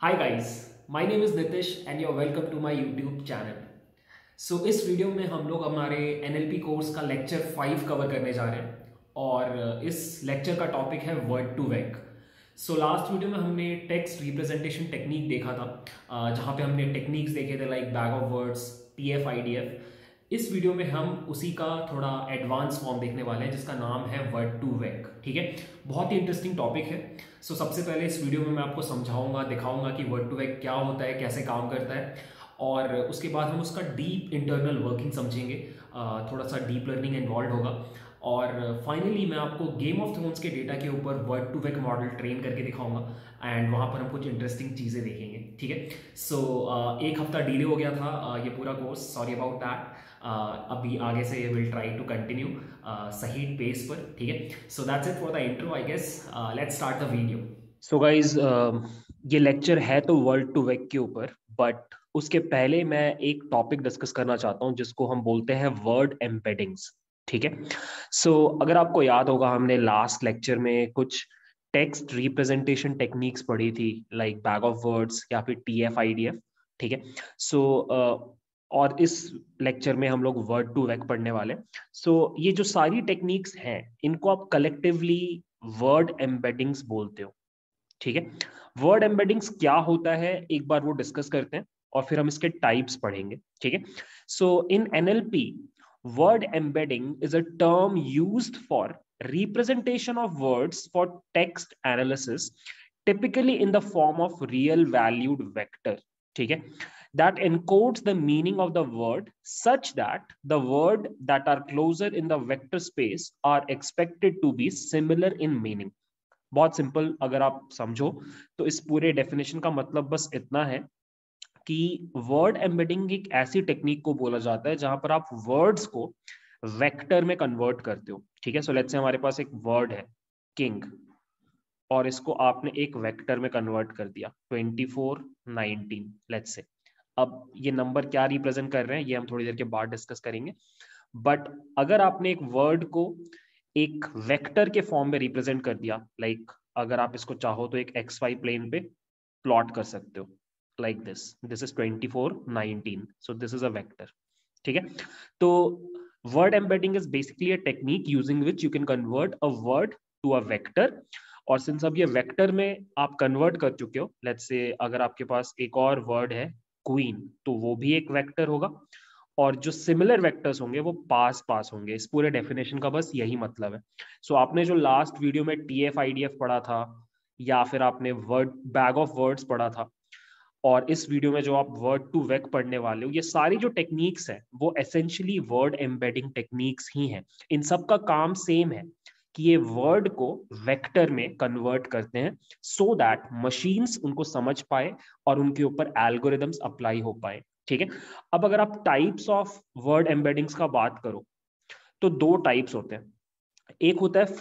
Hi guys, my name is Nitish and you're welcome to my YouTube channel. इस video में हम लोग हमारे NLP कोर्स का लेक्चर 5 कवर करने जा रहे हैं और इस लेक्चर का टॉपिक है word to vec. Last video में हमने टेक्स्ट रिप्रेजेंटेशन टेक्निक देखा था जहाँ पे हमने टेक्निक्स देखे थे like bag of words, TF, IDF। इस वीडियो में हम उसी का थोड़ा एडवांस फॉर्म देखने वाले हैं जिसका नाम है वर्ड टू वेक। ठीक है, बहुत ही इंटरेस्टिंग टॉपिक है। सबसे पहले इस वीडियो में मैं आपको समझाऊंगा, दिखाऊंगा कि वर्ड टू वेक क्या होता है, कैसे काम करता है, और उसके बाद हम उसका डीप इंटरनल वर्किंग समझेंगे। थोड़ा सा डीप लर्निंग इन्वॉल्व होगा और फाइनली मैं आपको गेम ऑफ थ्रोन्स के डेटा के ऊपर word to vec model train करके दिखाऊंगा एंड वहाँ पर हम कुछ इंटरेस्टिंग चीज़ें देखेंगे। ठीक है, एक हफ्ता डिले हो गया था ये पूरा कोर्स, सॉरी अबाउट दैट। अभी आगे से विल ट्राई टू कंटिन्यू सही पेस पर। ठीक है, so that's it for the intro I guess. Let's start the video. Guys, ये लेक्चर है तो वर्ड टू वेक के ऊपर, बट उसके पहले मैं एक टॉपिक डिस्कस करना चाहता हूँ जिसको हम बोलते हैं वर्ड एम्बेडिंग्स। ठीक है, अगर आपको याद होगा हमने लास्ट लेक्चर में कुछ टेक्स्ट रिप्रेजेंटेशन टेक्निक्स पढ़ी थी लाइक बैग ऑफ वर्ड्स या फिर TF, IDF। ठीक है, और इस लेक्चर में हम लोग वर्ड टू वेक पढ़ने वाले। ये जो सारी टेक्निक्स हैं इनको आप कलेक्टिवली वर्ड एम्बेडिंग्स बोलते हो। ठीक है, वर्ड एम्बेडिंग्स क्या होता है एक बार वो डिस्कस करते हैं और फिर हम इसके टाइप्स पढ़ेंगे। ठीक है, इन NLP word embedding is a term used for representation of words for text analysis, typically in the form of real valued vector. ठीक है, that encodes the meaning of the word such that the word that are closer in the vector space are expected to be similar in meaning. बहुत simple अगर आप समझो तो इस पूरे definition का मतलब बस इतना है कि वर्ड एम्बेडिंग एक ऐसी टेक्निक को बोला जाता है जहां पर आप वर्ड्स को वेक्टर में कन्वर्ट करते हो। ठीक है, लेट्स से हमारे पास एक वर्ड है किंग और इसको आपने एक वेक्टर में कन्वर्ट कर दिया 24, 19 लेट्स से। अब ये नंबर क्या रिप्रेजेंट कर रहे हैं ये हम थोड़ी देर के बाद डिस्कस करेंगे, बट अगर आपने एक वर्ड को एक वेक्टर के फॉर्म में रिप्रेजेंट कर दिया, लाइक अगर आप इसको चाहो तो एक XY प्लेन पे प्लॉट कर सकते हो like this is 24, 19, so this is a vector. ठीक है, तो word embedding is basically a technique using which you can convert a word to a vector. और सिंस अब ये वेक्टर में आप कन्वर्ट कर चुके हो, लेट्स से अगर आपके पास एक और वर्ड है क्वीन तो वो भी एक वेक्टर होगा और जो सिमिलर वेक्टर्स होंगे वो पास पास होंगे। इस पूरे डेफिनेशन का बस यही मतलब है। आपने जो लास्ट वीडियो में TF, IDF पढ़ा था या फिर आपने वर्ड बैग ऑफ वर्ड्स पढ़ा था और इस वीडियो में जो आप वर्ड टू वेक पढ़ने वाले हो, ये सारी जो टेक्निक्स हैं वो एसेंशियली वर्ड एम्बेडिंग टेक्निक्स ही हैं। इन सब का काम सेम है कि ये वर्ड को वेक्टर में कन्वर्ट करते हैं सो दैट मशीन्स उनको समझ पाए और उनके ऊपर एल्गोरिदम्स अप्लाई हो पाए। ठीक है, अब अगर आप टाइप्स ऑफ वर्ड एम्बेडिंग्स का बात करो तो दो टाइप्स होते हैं। एक होता है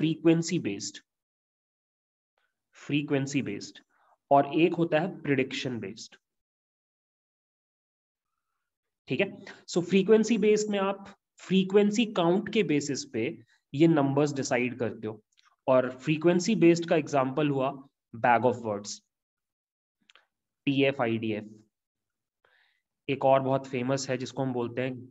फ्रीक्वेंसी बेस्ड और एक होता है प्रिडिक्शन बेस्ड। ठीक है, फ्रीक्वेंसी बेस्ड में आप फ्रीक्वेंसी काउंट के बेसिस पे ये नंबर्स डिसाइड करते हो और फ्रीक्वेंसी बेस्ड का एग्जांपल हुआ bag of words, TF, IDF। एक और बहुत फेमस है जिसको हम बोलते हैं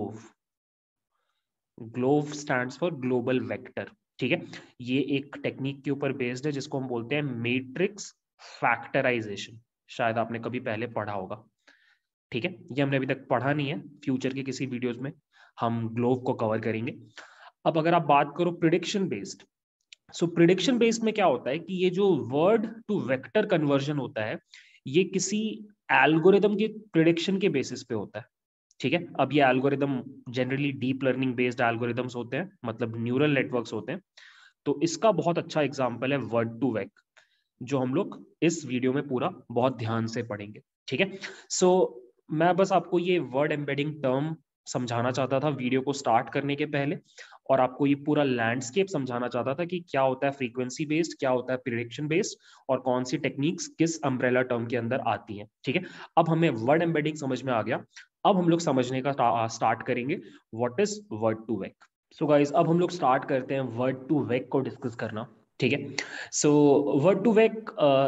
GloVe stands for global vector. ठीक है, ये एक टेक्निक के ऊपर बेस्ड है जिसको हम बोलते हैं मैट्रिक्स फैक्टराइजेशन। शायद आपने कभी पहले पढ़ा होगा। ठीक है, ये हमने अभी तक पढ़ा नहीं है, फ्यूचर के किसी वीडियोस में हम ग्लोव को कवर करेंगे। अब अगर आप बात करो प्रिडिक्शन बेस्ड, प्रिडिक्शन बेस्ड में क्या होता है कि ये जो वर्ड टू वेक्टर कन्वर्जन होता है ये किसी एल्गोरिदम के प्रिडिक्शन के बेसिस पे होता है। ठीक है, अब ये algorithm generally deep learning based algorithms होते हैं, मतलब न्यूरल नेटवर्क्स होते हैं। तो इसका बहुत अच्छा एग्जांपल है वर्ड टू वेक जो हम लोग इस वीडियो में पूरा बहुत ध्यान से पढ़ेंगे। ठीक है, मैं बस आपको ये वर्ड एम्बेडिंग टर्म समझाना चाहता था वीडियो को स्टार्ट करने के पहले और आपको ये पूरा लैंडस्केप समझाना चाहता था कि क्या होता है फ्रीक्वेंसी बेस्ड, क्या होता है प्रिडिक्शन बेस्ड और कौन सी टेक्निक्स किस अम्ब्रेला टर्म के अंदर आती हैं। ठीक है, अब हमें वर्ड एम्बेडिंग समझ में आ गया। अब हम लोग समझने का स्टार्ट करेंगे what is word to vec. Guys, अब हम लोग स्टार्ट करते हैं वर्ड टू वेक को डिस्कस करना। ठीक है, वर्ड टू वेक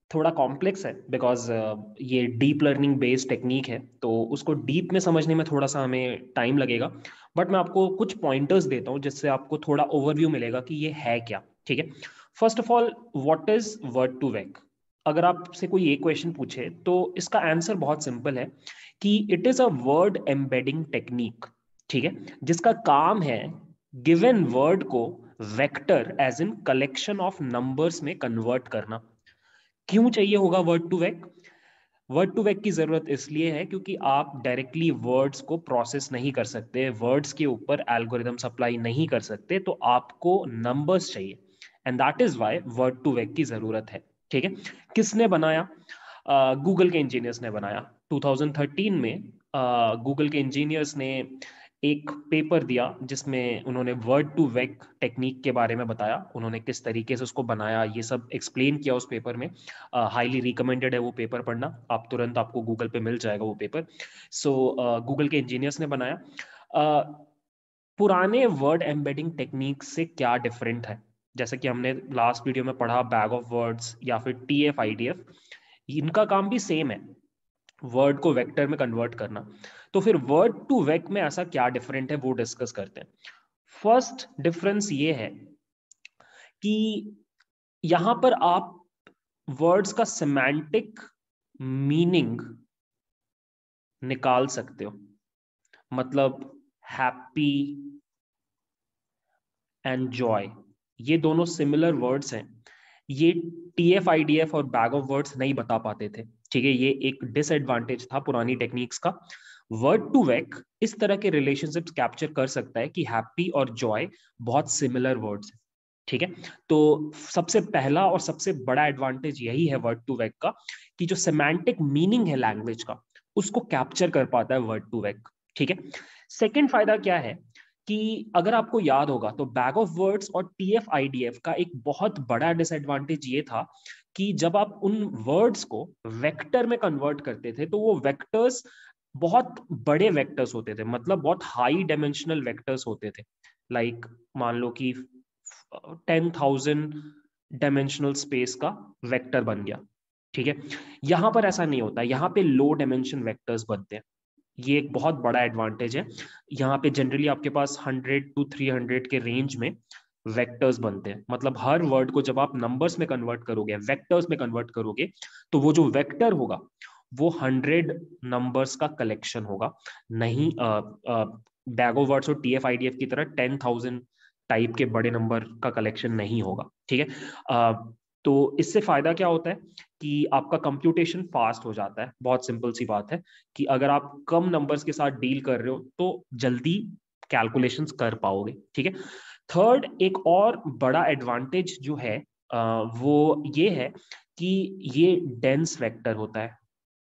थोड़ा कॉम्प्लेक्स है बिकॉज ये डीप लर्निंग बेस्ड टेक्निक है, तो उसको डीप में समझने में थोड़ा सा हमें टाइम लगेगा। बट मैं आपको कुछ पॉइंटर्स देता हूँ जिससे आपको थोड़ा ओवरव्यू मिलेगा कि ये है क्या। ठीक है, first of all, what is word to vec? अगर आपसे कोई ये क्वेश्चन पूछे तो इसका आंसर बहुत सिंपल है कि it is a word embedding technique. ठीक है, जिसका काम है गिवन वर्ड को vector as in collection of numbers में कन्वर्ट करना। क्यों चाहिए होगा word to vec? Word to vec की जरूरत इसलिए है क्योंकि आप डायरेक्टली वर्ड्स को प्रोसेस नहीं कर सकते, वर्ड्स के ऊपर एल्गोरिदम अप्लाई नहीं कर सकते, तो आपको नंबर्स चाहिए, and that is why word to vec की जरूरत है। ठीक है, किसने बनाया? गूगल के इंजीनियर्स ने बनाया 2013 में। गूगल के इंजीनियर्स ने एक पेपर दिया जिसमें उन्होंने वर्ड टू वेक टेक्निक के बारे में बताया, उन्होंने किस तरीके से उसको बनाया ये सब एक्सप्लेन किया उस पेपर में। हाईली रिकमेंडेड है वो पेपर पढ़ना, आप तुरंत आपको गूगल पे मिल जाएगा वो पेपर। सो गूगल के इंजीनियर्स ने बनाया। पुराने वर्ड एम्बेडिंग टेक्निक से क्या डिफरेंट है? जैसे कि हमने लास्ट वीडियो में पढ़ा बैग ऑफ वर्ड्स या फिर TF IDF, इनका काम भी सेम है, वर्ड को वेक्टर में कन्वर्ट करना। तो फिर वर्ड टू वेक में ऐसा क्या डिफरेंट है वो डिस्कस करते हैं। फर्स्ट डिफरेंस ये है कि यहां पर आप वर्ड्स का सेमांटिक मीनिंग निकाल सकते हो। मतलब हैप्पी एंड जॉय, ये दोनों सिमिलर वर्ड्स हैं, ये TF IDF और बैग ऑफ वर्ड्स नहीं बता पाते थे। ठीक है, ये एक डिसएडवांटेज था पुरानी टेक्निक्स का। वर्ड टू वेक इस तरह के रिलेशनशिप्स कैप्चर कर सकता है कि हैप्पी और जॉय बहुत सिमिलर वर्ड्स हैं। ठीक है, तो सबसे पहला और सबसे बड़ा एडवांटेज यही है वर्ड टू वेक का, कि जो सेमांटिक मीनिंग है लैंग्वेज का उसको कैप्चर कर पाता है वर्ड टू वेक। ठीक है, सेकेंड फायदा क्या है कि अगर आपको याद होगा तो बैग ऑफ वर्ड्स और TF IDF का एक बहुत बड़ा डिसएडवांटेज ये था कि जब आप उन वर्ड्स को वेक्टर में कन्वर्ट करते थे तो वो वेक्टर्स बहुत बड़े वेक्टर्स होते थे, मतलब बहुत हाई डायमेंशनल वेक्टर्स होते थे। लाइक मान लो कि 10,000 डायमेंशनल स्पेस का वेक्टर बन गया। ठीक है, यहां पर ऐसा नहीं होता, यहाँ पे लो डायमेंशन वेक्टर्स बनते हैं। ये एक बहुत बड़ा एडवांटेज है। यहाँ पे जनरली आपके पास 100 to 300 के रेंज में वेक्टर्स बनते हैं, मतलब हर वर्ड को जब आप नंबर्स में कन्वर्ट करोगे, वेक्टर्स में कन्वर्ट करोगे, तो वो जो वेक्टर होगा वो 100 नंबर्स का कलेक्शन होगा, नहीं बैग ऑफ वर्ड्स और TF IDF की तरह 10,000 टाइप के बड़े नंबर का कलेक्शन नहीं होगा। ठीक है, तो इससे फायदा क्या होता है कि आपका कंप्यूटेशन फास्ट हो जाता है। बहुत सिंपल सी बात है कि अगर आप कम नंबर्स के साथ डील कर रहे हो तो जल्दी कैलकुलेशंस कर पाओगे। ठीक है, थर्ड एक और बड़ा एडवांटेज जो है वो ये है कि ये डेंस वेक्टर होता है,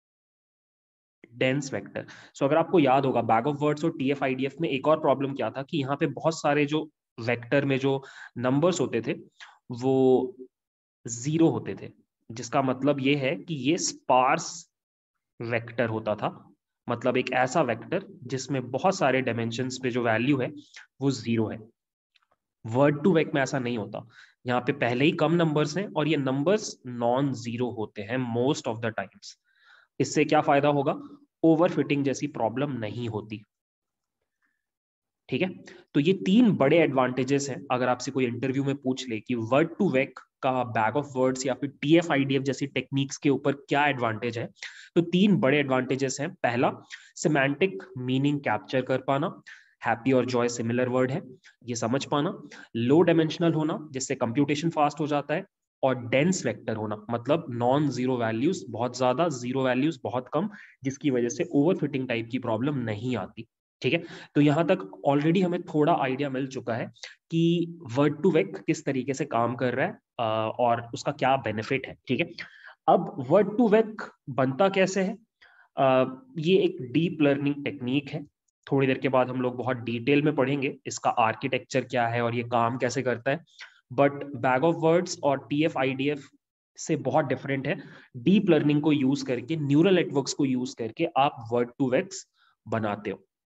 डेंस वेक्टर। सो अगर आपको याद होगा बैग ऑफ वर्ड्स और TF IDF में एक और प्रॉब्लम क्या था कि यहाँ पे बहुत सारे जो वेक्टर में जो नंबर्स होते थे वो जीरो होते थे, जिसका मतलब ये है कि ये स्पार्स वेक्टर होता था, मतलब एक ऐसा वेक्टर जिसमें बहुत सारे डायमेंशंस पे जो वैल्यू है वो जीरो है। वर्ड टू वेक में ऐसा नहीं होता, यहाँ पे पहले ही कम नंबर्स हैं और ये नंबर्स नॉन जीरो होते हैं मोस्ट ऑफ द टाइम्स। इससे क्या फायदा होगा? ओवरफिटिंग जैसी प्रॉब्लम नहीं होती। ठीक है, तो ये तीन बड़े एडवांटेजेस हैं। अगर आपसे कोई इंटरव्यू में पूछ ले कि वर्ड टू वेक का बैग ऑफ वर्ड्स या फिर TF IDF जैसी टेक्निक्स के ऊपर क्या एडवांटेज है, तो तीन बड़े एडवांटेजेस हैं। पहला, सिमेंटिक मीनिंग कैप्चर कर पाना, हैप्पी और जॉय सिमिलर वर्ड है ये समझ पाना, लो डायमेंशनल होना जिससे कंप्यूटेशन फास्ट हो जाता है, और डेंस वेक्टर होना मतलब नॉन जीरो वैल्यूज बहुत ज्यादा, जीरो वैल्यूज बहुत कम, जिसकी वजह से ओवरफिटिंग टाइप की प्रॉब्लम नहीं आती। ठीक है, तो यहां तक ऑलरेडी हमें थोड़ा आइडिया मिल चुका है कि वर्ड टू वेक किस तरीके से काम कर रहा है और उसका क्या बेनिफिट है। ठीक है, अब वर्ड टू वेक बनता कैसे है? ये एक डीप लर्निंग टेक्निक है। थोड़ी देर के बाद हम लोग बहुत डिटेल में पढ़ेंगे इसका आर्किटेक्चर क्या है और ये काम कैसे करता है। बट बैग ऑफ वर्ड्स और TF IDF से बहुत डिफरेंट है। डीप लर्निंग को यूज करके, न्यूरल नेटवर्क्स को यूज करके आप वर्ड टू वेक्स बनाते हो।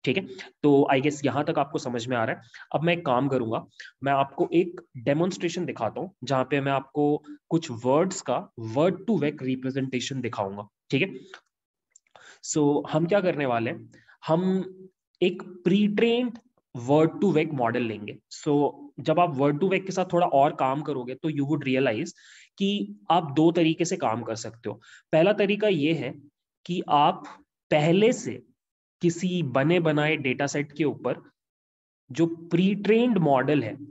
ठीक है, तो आई गेस यहां तक आपको समझ में आ रहा है। अब मैं एक काम करूंगा, मैं आपको एक डेमोन्स्ट्रेशन दिखाता हूं जहां पे मैं आपको कुछ वर्ड्स का वर्ड टू वेक रिप्रेजेंटेशन दिखाऊंगा। ठीक है, सो हम क्या करने वाले हैं, हम एक pre trained word to vec model लेंगे। सो जब आप वर्ड टू वेक के साथ थोड़ा और काम करोगे तो यू वुड रियलाइज कि आप दो तरीके से काम कर सकते हो। पहला तरीका ये है कि आप पहले से किसी बने बनाए डेटा सेट के ऊपर जो प्री ट्रेन्ड मॉडल है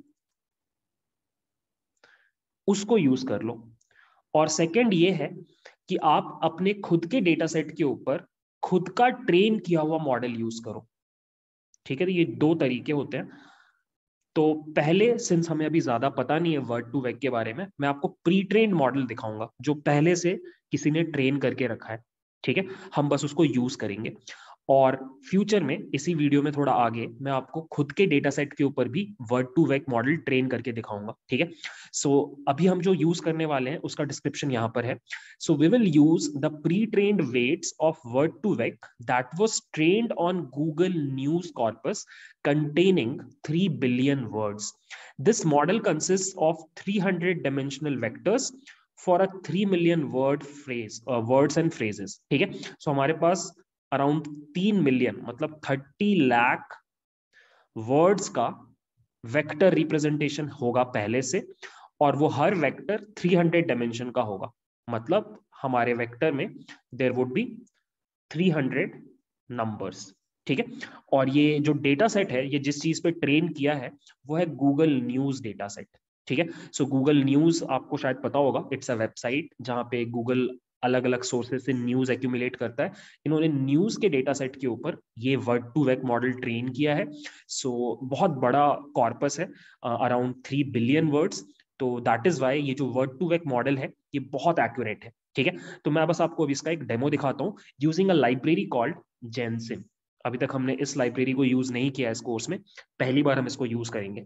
उसको यूज कर लो, और सेकंड ये है कि आप अपने खुद के डेटा सेट के ऊपर खुद का ट्रेन किया हुआ मॉडल यूज करो। ठीक है, तो ये दो तरीके होते हैं। तो पहले, सिंस हमें अभी ज्यादा पता नहीं है वर्ड टू वेक के बारे में, मैं आपको प्री ट्रेन मॉडल दिखाऊंगा जो पहले से किसी ने ट्रेन करके रखा है। ठीक है, हम बस उसको यूज करेंगे, और फ्यूचर में इसी वीडियो में थोड़ा आगे मैं आपको खुद के डेटा सेट के ऊपर भी word to vec model train करके दिखाऊंगा। ठीक है, सो अभी हम जो यूज करने वाले हैं उसका डिस्क्रिप्शन यहां पर है। So we will use the pre trained weights of word to vec that was trained on Google news corpus containing 3 billion words. This model consists of 300 dimensional vectors for a 3 million word phrase, words and phrases. ठीक है, सो हमारे पास around 3 million मतलब 30 lakh words का vector representation होगा पहले से, और वो हर वेक्टर 300 डायमेंशन का होगा। मतलब हमारे वेक्टर में देयर वुड बी 300 नंबर्स। ठीक है, और ये जो डेटा सेट है, ये जिस चीज पे ट्रेन किया है वो है गूगल न्यूज डेटा सेट। ठीक है, सो गूगल न्यूज आपको शायद पता होगा, इट्स अ वेबसाइट जहां पे गूगल अलग अलग सोर्सेज से न्यूज एक्यूमुलेट करता है। इन्होंने न्यूज के डेटा सेट के ऊपर ये word to vec model train किया है। सो बहुत बड़ा कॉर्पस है, अराउंड 3 बिलियन वर्ड्स। तो दैट इज वाई ये जो वर्ड टू वेक मॉडल है ये बहुत एक्यूरेट है। ठीक है, तो मैं बस आपको अभी इसका एक डेमो दिखाता हूँ using a library called Gensim. अभी तक हमने इस लाइब्रेरी को यूज नहीं किया इस कोर्स में, पहली बार हम इसको यूज करेंगे।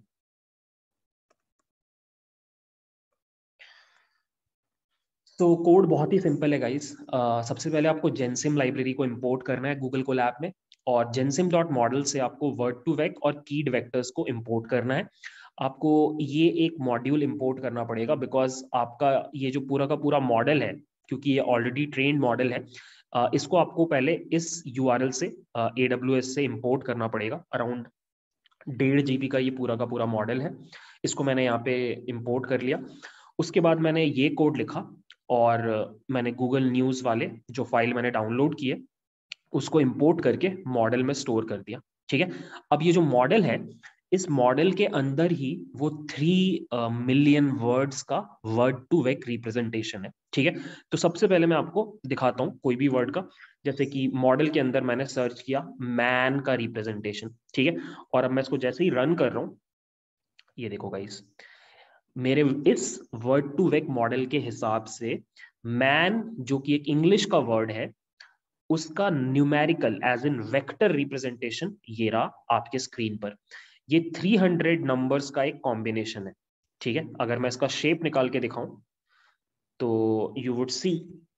तो कोड बहुत ही सिंपल है गाइस। सबसे पहले आपको जेनसिम लाइब्रेरी को इंपोर्ट करना है गूगल कोलैब में, और जेनसिम डॉट मॉडल से आपको वर्ड टू वेक और कीड वेक्टर्स को इंपोर्ट करना है। आपको ये एक मॉड्यूल इंपोर्ट करना पड़ेगा बिकॉज आपका ये जो पूरा का पूरा मॉडल है, क्योंकि ये ऑलरेडी ट्रेन्ड मॉडल है, इसको आपको पहले इस यूआरएल से AWS से इंपोर्ट करना पड़ेगा। अराउंड 1.5 GB का ये पूरा का पूरा मॉडल है। इसको मैंने यहाँ पे इंपोर्ट कर लिया। उसके बाद मैंने ये कोड लिखा, और मैंने गूगल न्यूज़ वाले जो फाइल मैंने डाउनलोड किए उसको इंपोर्ट करके मॉडल में स्टोर कर दिया। ठीक है, अब ये जो मॉडल है, इस मॉडल के अंदर ही वो 3 मिलियन वर्ड्स का वर्ड टू वेक रिप्रेजेंटेशन है। ठीक है, तो सबसे पहले मैं आपको दिखाता हूँ कोई भी वर्ड का। जैसे कि मॉडल के अंदर मैंने सर्च किया मैन का रिप्रेजेंटेशन। ठीक है, और अब मैं इसको जैसे ही रन कर रहा हूँ, ये देखो गाइस, मेरे इस वर्ड टू वेक मॉडल के हिसाब से मैन, जो कि एक इंग्लिश का वर्ड है, उसका numerical as in vector representation ये रहा आपके स्क्रीन पर। ये 300 नंबर्स का एक कॉम्बिनेशन है। ठीक है, अगर मैं इसका शेप निकाल के दिखाऊं तो यू वुड सी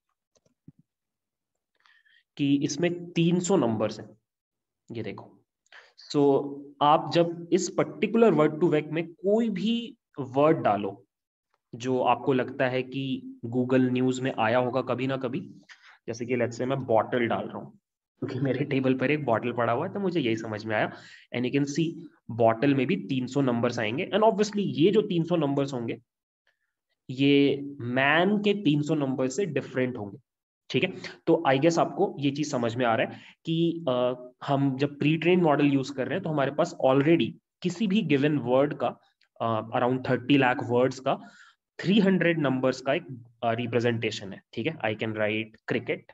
कि इसमें 300 नंबर्स हैं। ये देखो, सो आप जब इस पर्टिकुलर वर्ड टू वेक में कोई भी वर्ड डालो जो आपको लगता है कि गूगल न्यूज में आया होगा कभी ना कभी, जैसे कि लेट्स से मैं बॉटल डाल रहा हूँ क्योंकि मेरे टेबल पर एक बॉटल पड़ा हुआ है तो मुझे यही समझ में आया। And you can see bottle में भी 300 नंबर्स आएंगे, एंड ऑब्वियसली ये जो 300 नंबर्स होंगे ये मैन के 300 नंबर से डिफरेंट होंगे। ठीक है, तो आई गेस आपको ये चीज समझ में आ रहा है कि हम जब प्री ट्रेन मॉडल यूज कर रहे हैं तो हमारे पास ऑलरेडी किसी भी गिवन वर्ड का अराउंड 30 लाख वर्ड्स का 300 नंबर्स का एक रिप्रेजेंटेशन है। ठीक है, I can write cricket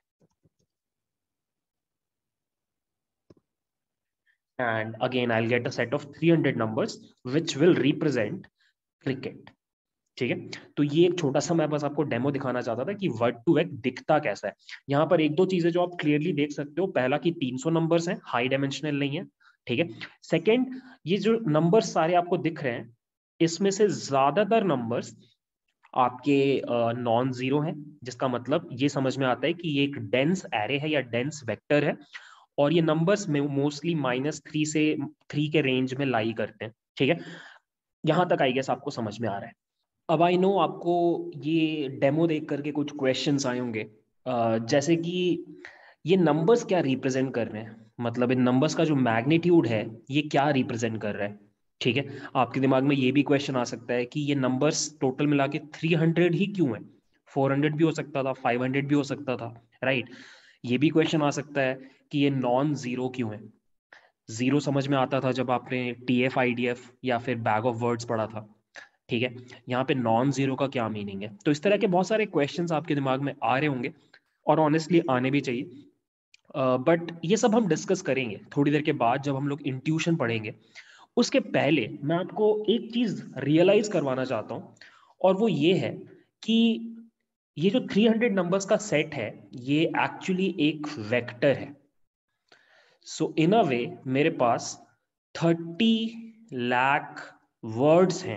and again I'll get a set of 300 numbers which will represent cricket। ठीक है, तो ये एक छोटा सा मैं बस आपको डेमो दिखाना चाहता था कि वर्ड टू वेक दिखता कैसा है। यहाँ पर एक दो चीजें जो आप क्लियरली देख सकते हो, पहला कि 300 नंबर्स हैं, हाई डायमेंशनल नहीं है। ठीक है, सेकंड, ये जो नंबर्स सारे आपको दिख रहे हैं इसमें से ज्यादातर नंबर्स आपके नॉन जीरो हैं, जिसका मतलब ये समझ में आता है कि ये एक डेंस एरे है या डेंस वेक्टर है। और ये नंबर्स में मोस्टली -3 से 3 के रेंज में लाई करते हैं, ठीक है। यहां तक आई गेस आपको समझ में आ रहा है। अब आई नो आपको ये डेमो देख करके कुछ क्वेश्चंस आए होंगे, जैसे कि ये नंबर्स क्या रिप्रेजेंट कर रहे हैं, मतलब इन नंबर्स का जो मैग्नीट्यूड है ये क्या रिप्रेजेंट कर रहा है, ठीक है। आपके दिमाग में ये भी क्वेश्चन आ सकता है कि ये नंबर्स टोटल मिला के 300 ही क्यों है, 400 भी हो सकता था, 500 भी हो सकता था, राइट। ये भी क्वेश्चन आ सकता है कि ये नॉन जीरो क्यों है। जीरो समझ में आता था जब आपने TF-IDF या फिर बैग ऑफ वर्ड्स पढ़ा था, ठीक है। यहाँ पे नॉन जीरो का क्या मीनिंग है। तो इस तरह के बहुत सारे क्वेश्चंस आपके दिमाग में आ रहे होंगे, और ऑनेस्टली आने भी चाहिए। बट ये सब हम डिस्कस करेंगे थोड़ी देर के बाद जब हम लोग इंट्यूशन पढ़ेंगे। उसके पहले मैं आपको एक चीज रियलाइज करवाना चाहता हूँ, और वो ये है कि ये जो 300 नंबर्स का सेट है ये एक्चुअली एक वेक्टर है। सो इन अ वे मेरे पास 30 लाख वर्ड्स हैं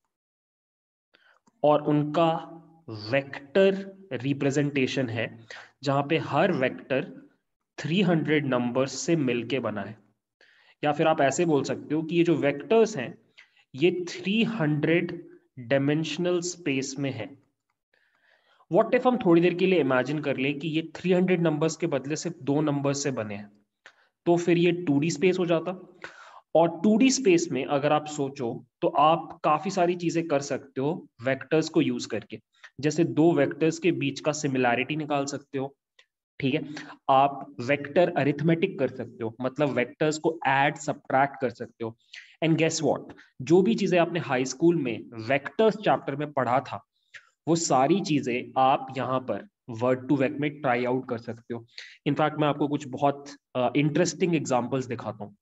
और उनका वेक्टर रिप्रेजेंटेशन है, जहां पे हर वेक्टर 300 नंबर्स से मिलके बना है। या फिर आप ऐसे बोल सकते हो कि ये जो वेक्टर्स हैं ये 300 डायमेंशनल स्पेस में है। व्हाट इफ हम थोड़ी देर के लिए इमेजिन कर ले कि ये 300 नंबर्स के बदले सिर्फ दो नंबर्स से बने हैं, तो फिर ये 2D स्पेस हो जाता। और 2D स्पेस में अगर आप सोचो तो आप काफी सारी चीजें कर सकते हो वेक्टर्स को यूज करके। जैसे दो वेक्टर्स के बीच का सिमिलैरिटी निकाल सकते हो, ठीक है। आप वेक्टर अरिथमेटिक कर सकते हो, मतलब वेक्टर्स को ऐड सब्ट्रैक्ट कर सकते हो। एंड गेस व्हाट, जो भी चीजें आपने हाई स्कूल में वेक्टर्स चैप्टर में पढ़ा था वो सारी चीजें आप यहाँ पर वर्ड टू वेक में ट्राई आउट कर सकते हो। इनफैक्ट मैं आपको कुछ बहुत इंटरेस्टिंग एग्जांपल्स दिखाता हूँ।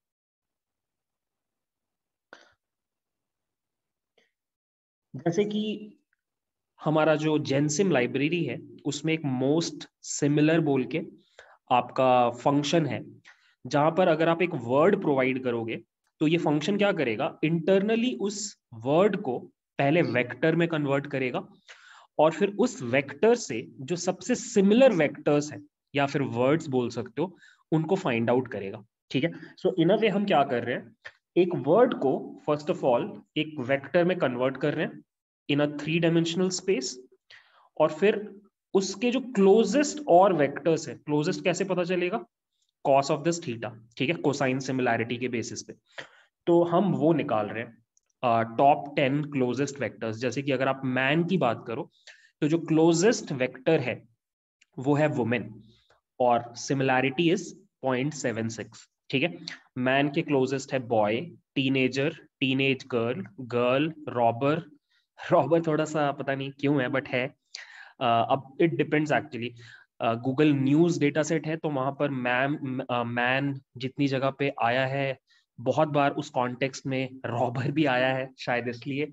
जैसे कि हमारा जो जेनसिम लाइब्रेरी है उसमें एक मोस्ट सिमिलर बोल के आपका फंक्शन है, जहां पर अगर आप एक वर्ड प्रोवाइड करोगे तो ये फंक्शन क्या करेगा, इंटरनली उस वर्ड को पहले वेक्टर में कन्वर्ट करेगा, और फिर उस वेक्टर से जो सबसे सिमिलर वेक्टर्स हैं या फिर वर्ड्स बोल सकते हो उनको फाइंड आउट करेगा, ठीक है। सो इन अ वे हम क्या कर रहे हैं, एक वर्ड को फर्स्ट ऑफ ऑल एक वेक्टर में कन्वर्ट कर रहे हैं इन अ 3 डायमेंशनल स्पेस, और फिर उसके जो क्लोजेस्ट और वेक्टर्स है, क्लोजेस्ट कैसे पता चलेगा, कॉस ऑफ दिस थीटा, ठीक है, कोसाइन सिमिलैरिटी के बेसिस पे। तो हम वो निकाल रहे हैं टॉप 10 क्लोजेस्ट वेक्टर्स। जैसे कि अगर आप मैन की बात करो तो जो क्लोजेस्ट वेक्टर है वो है वुमेन, और सिमिलैरिटी इज 0.76, ठीक है। मैन के क्लोजेस्ट है boy, teenager, teenage girl, girl, robber. Robber थोड़ा सा पता नहीं क्यों है बट है। अब it depends actually. Google news data set है तो वहां पर मैन जितनी जगह पे आया है बहुत बार उस कॉन्टेक्स्ट में रॉबर भी आया है, शायद इसलिए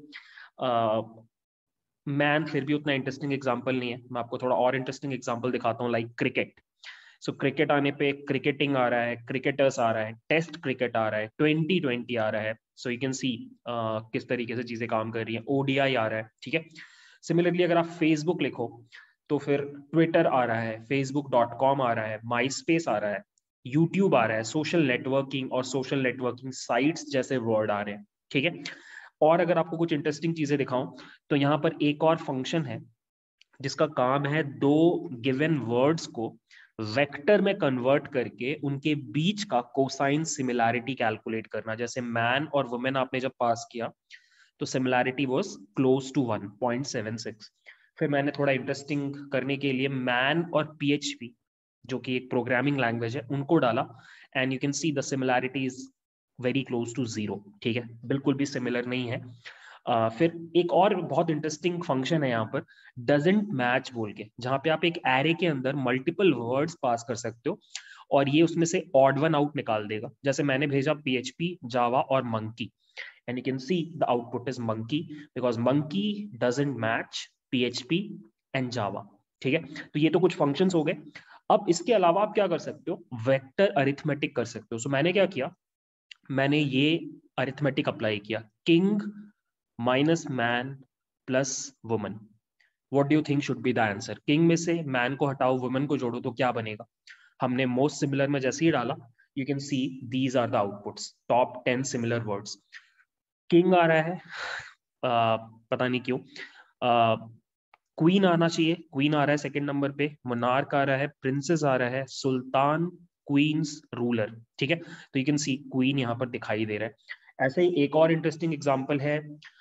मैन फिर भी उतना इंटरेस्टिंग एग्जांपल नहीं है। मैं आपको थोड़ा और इंटरेस्टिंग एग्जांपल दिखाता हूँ, लाइक क्रिकेट। सो क्रिकेट आने पे क्रिकेटिंग आ रहा है, क्रिकेटर्स आ रहा है, टेस्ट क्रिकेट आ रहा है, 2020 आ रहा है। सो यू कैन सी किस तरीके से चीजें काम कर रही हैं, ODI आ रहा है, ठीक है। सिमिलरली अगर आप फेसबुक लिखो तो फिर ट्विटर आ रहा है, facebook.com आ रहा है, माई स्पेस आ रहा है, यूट्यूब आ रहा है, सोशल नेटवर्किंग और सोशल नेटवर्किंग साइट्स जैसे वर्ड आ रहे हैं, ठीक है। और अगर आपको कुछ इंटरेस्टिंग चीजें दिखाऊं तो यहाँ पर एक और फंक्शन है जिसका काम है दो गिवन वर्ड्स को वेक्टर में कन्वर्ट करके उनके बीच का कोसाइन सिमिलैरिटी कैलकुलेट करना। जैसे मैन और वुमेन आपने जब पास किया तो सिमिलैरिटी वाज क्लोज टू 1.76। फिर मैंने थोड़ा इंटरेस्टिंग करने के लिए मैन और PHP जो कि एक प्रोग्रामिंग लैंग्वेज है उनको डाला, and you can see the similarity is very close to 0, ठीक है, बिल्कुल भी सिमिलर नहीं है। फिर एक और बहुत इंटरेस्टिंग फंक्शन है यहाँ पर डजंट मैच बोल के, जहां पे आप एक एरे के अंदर मल्टीपल वर्ड्स पास कर सकते हो और ये उसमें से ऑड वन आउट निकाल देगा। जैसे मैंने भेजा PHP, जावा और monkey, and you can see the output is monkey because monkey doesn't match PHP and Java, ठीक है। तो ये तो कुछ फंक्शंस हो गए। अब इसके अलावा आप क्या कर सकते हो, वेक्टर अरिथमेटिक कर सकते हो। सो मैंने क्या किया, मैंने ये अरिथमेटिक अप्लाई किया, king minus man plus woman. What do you think should be the answer, king में से मैन को हटाओ वुमन को जोड़ो तो क्या बनेगा। हमने मोस्ट सिमिलर में जैसे ही डाला, you can see these are the outputs, top 10 similar words. King आ रहा है, पता नहीं क्यों। क्वीन आना चाहिए, क्वीन आ रहा है सेकंड नंबर पे, मोनार्क आ रहा है, प्रिंसेस आ रहा है, सुल्तान, क्वींस, रूलर। ठीक है, तो यू कैन सी क्वीन यहाँ पर दिखाई दे रहा है। ऐसे ही एक और इंटरेस्टिंग एग्जांपल है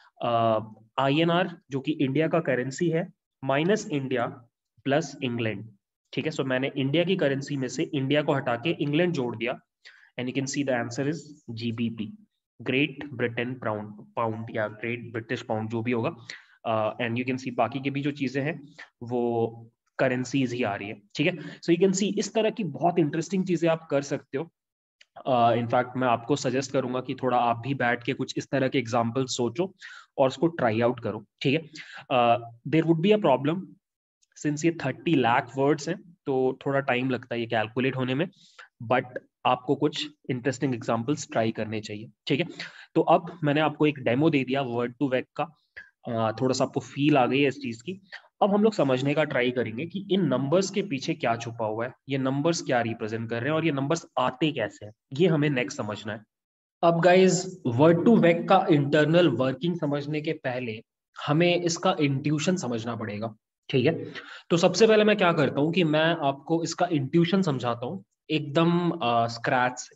INR, जो कि इंडिया का करेंसी है, माइनस इंडिया प्लस इंग्लैंड। ठीक है, सो मैंने इंडिया की करेंसी में से इंडिया को हटा के इंग्लैंड जोड़ दिया, and you can see the answer is GBP, great Britain pound या ग्रेट ब्रिटिश पाउंड, जो भी होगा। एंड यू कैन सी बाकी की भी जो चीजें हैं वो करेंसीज ही आ रही है। ठीक है, सो यू कैन सी इस तरह की बहुत इंटरेस्टिंग चीजें आप कर सकते हो। इनफैक्ट मैं आपको सजेस्ट करूंगा कि थोड़ा आप भी बैठ के कुछ इस तरह के एग्जाम्पल सोचो और उसको ट्राई आउट करो। ठीक है, there would be a problem, since ये 30 लाख वर्ड्स हैं तो थोड़ा टाइम लगता है ये कैलकुलेट होने में, बट आपको कुछ इंटरेस्टिंग एग्जांपल्स ट्राई करने चाहिए। ठीक है, तो अब मैंने आपको एक डेमो दे दिया वर्ड टू वेक का, थोड़ा सा आपको फील आ गई है इस चीज की। अब हम लोग समझने का ट्राई करेंगे कि इन नंबर्स के पीछे क्या छुपा हुआ है, ये नंबर्स क्या रिप्रेजेंट कर रहे हैं और ये नंबर्स आते कैसे हैं, ये हमें नेक्स्ट समझना है। अब गाइज, वर्ड टू वेक का इंटरनल वर्किंग समझने के पहले हमें इसका इंट्यूशन समझना पड़ेगा। ठीक है, तो सबसे पहले मैं क्या करता हूं कि मैं आपको इसका इंट्यूशन समझाता हूं एकदम स्क्रैच से।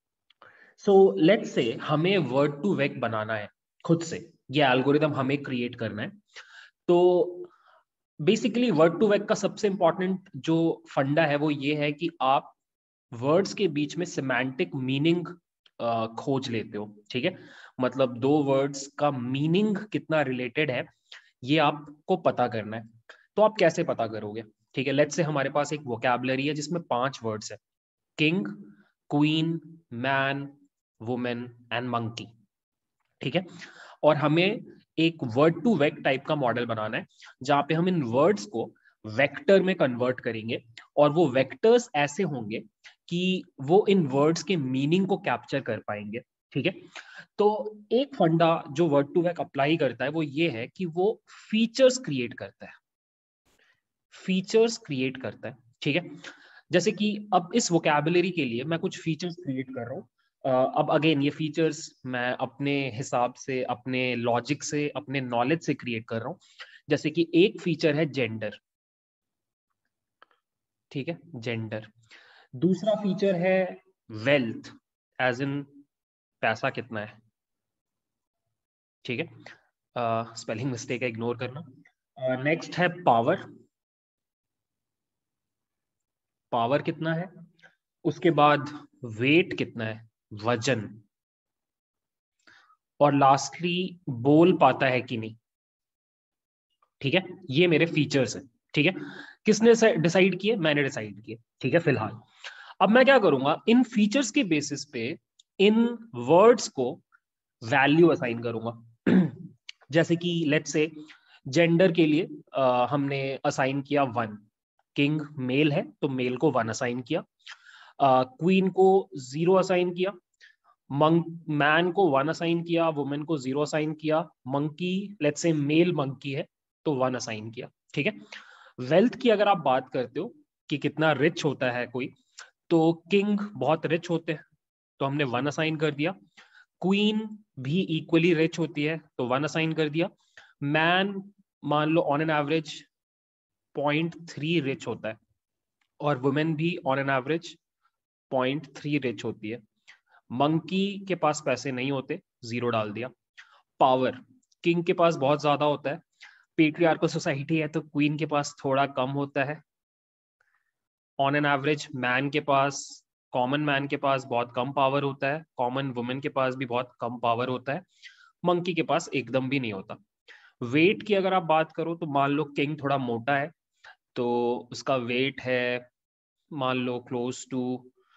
सो लेट्स से हमें वर्ड टू वेक बनाना है खुद से, ये एल्गोरिदम हमें क्रिएट करना है। तो बेसिकली वर्ड टू वेक का सबसे इंपॉर्टेंट जो फंडा है वो ये है कि आप वर्ड्स के बीच में सिमेंटिक मीनिंग खोज लेते हो। ठीक है, मतलब दो वर्ड्स का मीनिंग कितना रिलेटेड है ये आपको पता करना है। तो आप कैसे पता करोगे? ठीक है, लेट्स से हमारे पास एक वोकैबुलरी है जिसमें 5 वर्ड्स है, king, queen, man, women and monkey. ठीक है, और हमें एक वर्ड टू वेक टाइप का मॉडल बनाना है जहां पे हम इन वर्ड्स को वेक्टर में कन्वर्ट करेंगे, और वो वेक्टर्स ऐसे होंगे कि वो इन वर्ड्स के मीनिंग को कैप्चर कर पाएंगे। ठीक है, तो एक फंडा जो वर्ड टू वेक अप्लाई करता है वो ये है कि वो फीचर्स क्रिएट करता है, फीचर्स क्रिएट करता है। ठीक है, जैसे कि अब इस वोकैबुलरी के लिए मैं कुछ फीचर्स क्रिएट कर रहा हूँ। अब अगेन ये फीचर्स मैं अपने हिसाब से, अपने लॉजिक से, अपने नॉलेज से क्रिएट कर रहा हूँ। जैसे कि एक फीचर है जेंडर। ठीक है, जेंडर। दूसरा फीचर है वेल्थ, एज इन पैसा कितना है। ठीक है, स्पेलिंग मिस्टेक है, इग्नोर करना। नेक्स्ट है पावर, पावर कितना है। उसके बाद वेट कितना है, वजन। और लास्टली बोल पाता है कि नहीं। ठीक है, ये मेरे फीचर्स हैं। ठीक है, किसने डिसाइड किए? मैंने डिसाइड किए। ठीक है, फिलहाल अब मैं क्या करूंगा, इन फीचर्स के बेसिस पे इन वर्ड्स को वैल्यू असाइन करूंगा। जैसे कि लेट्स से जेंडर के लिए हमने असाइन किया 1, किंग मेल है तो मेल को 1 असाइन किया, क्वीन को 0 असाइन किया, मैन को 1 असाइन किया, वुमेन को 0 असाइन किया, monkey let's say male monkey है तो 1 असाइन किया। ठीक है, वेल्थ की अगर आप बात करते हो कि कितना रिच होता है कोई, तो किंग बहुत रिच होते हैं तो हमने 1 असाइन कर दिया, क्वीन भी इक्वली रिच होती है तो 1 असाइन कर दिया, मैन मान लो ऑन एन एवरेज 0.3 रिच होता है, और वुमेन भी ऑन एन एवरेज 0.3 रिच होती है। मंकी के पास पैसे नहीं होते, 0 डाल दिया। पावर, किंग के पास बहुत ज्यादा होता है, पेट्रियार्कल सोसाइटी है तो क्वीन के पास थोड़ा कम होता है। ऑन एन एवरेज मैन के पास, कॉमन मैन के पास बहुत कम पावर होता है, कॉमन वुमेन के पास भी बहुत कम पावर होता है, मंकी के पास एकदम भी नहीं होता। वेट की अगर आप बात करो तो मान लो किंग थोड़ा मोटा है तो उसका वेट है मान लो close to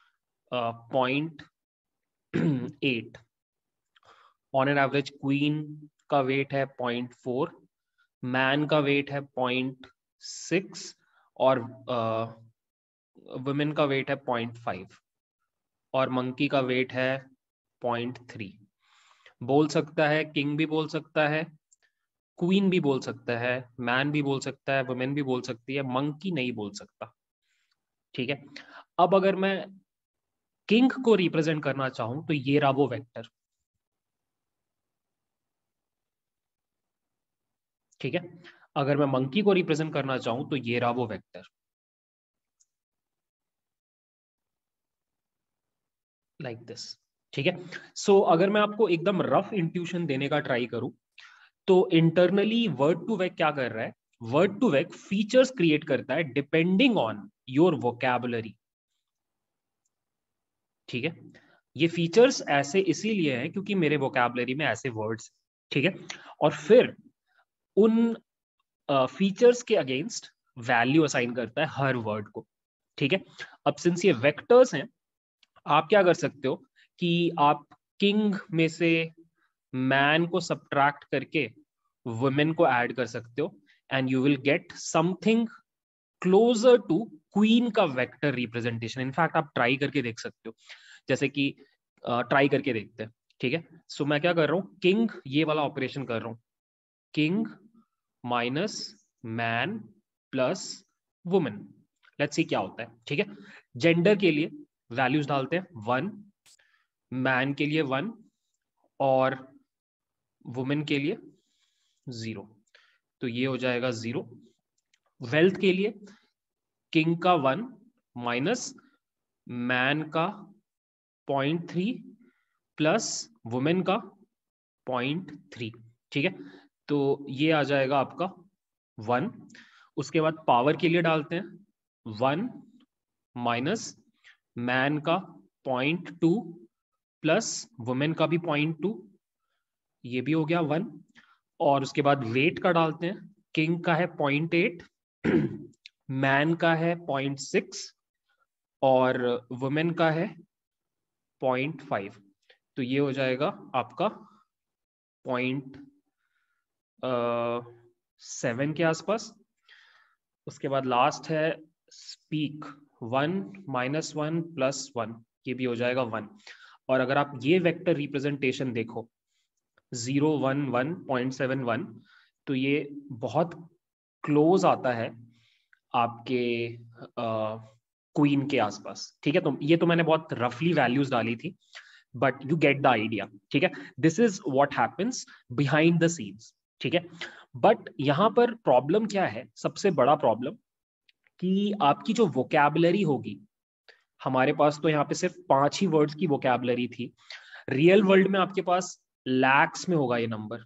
0.8। On an average queen का वेट है 0.4, मैन का वेट है 0.6, और वुमेन का वेट है 0.5, और मंकी का वेट है 0.3। बोल सकता है किंग भी बोल सकता है, क्वीन भी बोल सकता है, मैन भी बोल सकता है, वुमेन भी बोल सकती है, मंकी नहीं बोल सकता। ठीक है, अब अगर मैं किंग को रिप्रेजेंट करना चाहूं तो ये रहा वो वेक्टर, ठीक है। अगर मैं मंकी को रिप्रेजेंट करना चाहूं तो ये रहा वो वेक्टर, लाइक दिस, ठीक है। सो अगर मैं आपको एकदम रफ इंट्यूशन देने का ट्राई करूं तो इंटरनली वर्ड टू वेक क्या कर रहा है, word to vec features create करता है डिपेंडिंग ऑन योर वोकैबुलरी, ठीक है। ये फीचर्स ऐसे इसीलिए हैं क्योंकि मेरे वोकैबुलरी में ऐसे वर्ड्स, ठीक है। और फिर उन फीचर्स के अगेंस्ट वैल्यू असाइन करता है हर वर्ड को, ठीक है। अब सिंस ये वेक्टर्स हैं, आप क्या कर सकते हो कि आप किंग में से मैन को सब्ट्रैक्ट करके वुमेन को ऐड कर सकते हो and you will get something closer to queen का वेक्टर रिप्रेजेंटेशन। इनफैक्ट आप ट्राई करके देख सकते हो, जैसे कि ट्राई करके देखते हैं, ठीक है। सो मैं क्या कर रहा हूँ, किंग ये वाला ऑपरेशन कर रहा हूँ, king minus man plus women, let's see क्या होता है, ठीक है। जेंडर के लिए वैल्यूज डालते हैं 1, मैन के लिए 1 और वुमेन के लिए 0, तो ये हो जाएगा 0। वेल्थ के लिए किंग का 1 माइनस मैन का 0.3 प्लस वुमेन का 0.3, ठीक है। तो ये आ जाएगा आपका 1। उसके बाद पावर के लिए डालते हैं 1 माइनस मैन का 0.2 प्लस वुमेन का भी 0.2, ये भी हो गया 1। और उसके बाद वेट का डालते हैं, किंग का है 0.8 मैन का है 0.6 और वुमेन का है 0.5, तो ये हो जाएगा आपका 0.7 के आसपास। उसके बाद लास्ट है स्पीक, 1 माइनस 1 प्लस 1, ये भी हो जाएगा 1। और अगर आप ये वेक्टर रिप्रेजेंटेशन देखो 0 1 1 0.71, तो ये बहुत क्लोज आता है आपके क्वीन के आसपास, ठीक है। तो ये तो मैंने बहुत रफली वैल्यूज डाली थी, but you get the idea, ठीक है। This is what happens behind the scenes, ठीक है। बट यहां पर प्रॉब्लम क्या है, सबसे बड़ा प्रॉब्लम कि आपकी जो वोकैबुलरी होगी, हमारे पास तो यहाँ पे सिर्फ 5 ही वर्ड्स की वोकैबुलरी थी, रियल वर्ल्ड में आपके पास लैक्स में होगा ये नंबर,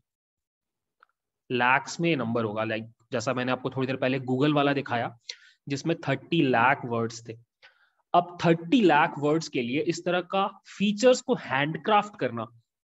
लैक्स में ये नंबर होगा। लाइक जैसा मैंने आपको थोड़ी देर पहले गूगल वाला दिखाया जिसमें 30 लाख वर्ड्स थे। अब 30 लाख वर्ड्स के लिए इस तरह का फीचर्स को हैंडक्राफ्ट करना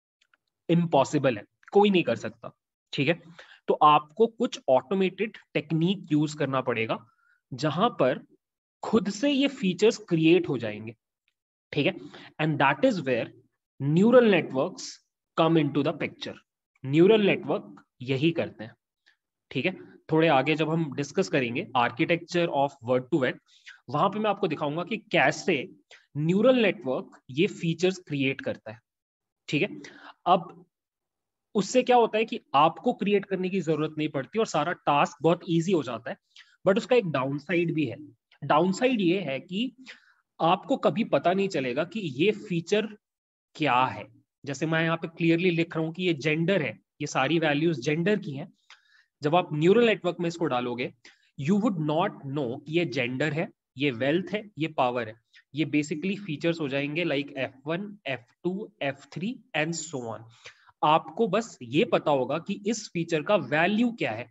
इम्पॉसिबल है, कोई नहीं कर सकता, ठीक है। तो आपको कुछ ऑटोमेटेड टेक्निक यूज करना पड़ेगा जहां पर खुद से ये फीचर्स क्रिएट हो जाएंगे, ठीक है। And that is where neural networks come into the picture. Neural network यही करते हैं, ठीक है। थोड़े आगे जब हम डिस्कस करेंगे architecture of word to vec, वहां पे मैं आपको दिखाऊंगा कि कैसे न्यूरल नेटवर्क ये फीचर्स क्रिएट करता है, ठीक है। अब उससे क्या होता है कि आपको क्रिएट करने की जरूरत नहीं पड़ती और सारा टास्क बहुत इजी हो जाता है। बट उसका एक डाउन साइड भी है। डाउन साइड ये है कि आपको कभी पता नहीं चलेगा कि ये फीचर क्या है। जैसे मैं यहाँ पे क्लियरली लिख रहा हूँ कि ये जेंडर है, ये सारी वैल्यूज जेंडर की हैं। जब आप न्यूरल नेटवर्क में इसको डालोगे यू वुड नॉट नो कि ये जेंडर है, ये वेल्थ है, ये पावर है। ये बेसिकली फीचर्स हो जाएंगे like F1 F2 F3 and so on. आपको बस ये पता होगा कि इस फीचर का वैल्यू क्या है,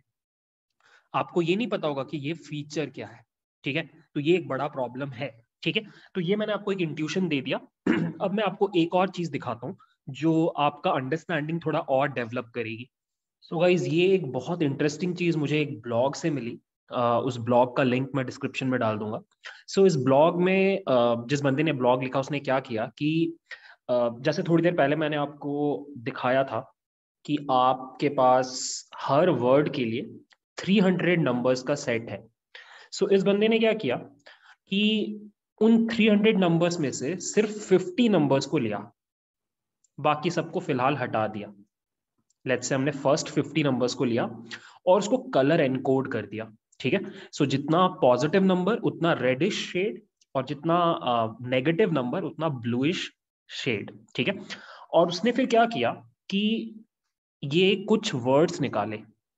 आपको ये नहीं पता होगा कि ये फीचर क्या है, ठीक है। तो ये एक बड़ा प्रॉब्लम है, ठीक है। तो ये मैंने आपको एक इंट्यूशन दे दिया। अब मैं आपको एक और चीज दिखाता हूँ जो आपका अंडरस्टैंडिंग थोड़ा और डेवलप करेगी। सो गाइज ये एक बहुत इंटरेस्टिंग चीज मुझे एक ब्लॉग से मिली। उस ब्लॉग का लिंक मैं डिस्क्रिप्शन में डाल दूंगा। सो इस ब्लॉग में जिस बंदे ने ब्लॉग लिखा उसने क्या किया कि जैसे थोड़ी देर पहले मैंने आपको दिखाया था कि आपके पास हर वर्ड के लिए 300 नंबर्स का सेट है। सो इस बंदे ने क्या किया कि उन 300 नंबर्स में से सिर्फ 50 नंबर्स को लिया, बाकी सबको फिलहाल हटा दिया। लेट्स से हमने फर्स्ट 50 नंबर्स को लिया और उसको कलर एनकोड कर दिया, ठीक है। सो जितना पॉजिटिव नंबर उतना रेडिश शेड और जितना नेगेटिव नंबर उतना ब्लूइश शेड, ठीक है। और उसने फिर क्या किया कि ये कुछ वर्ड्स निकाले,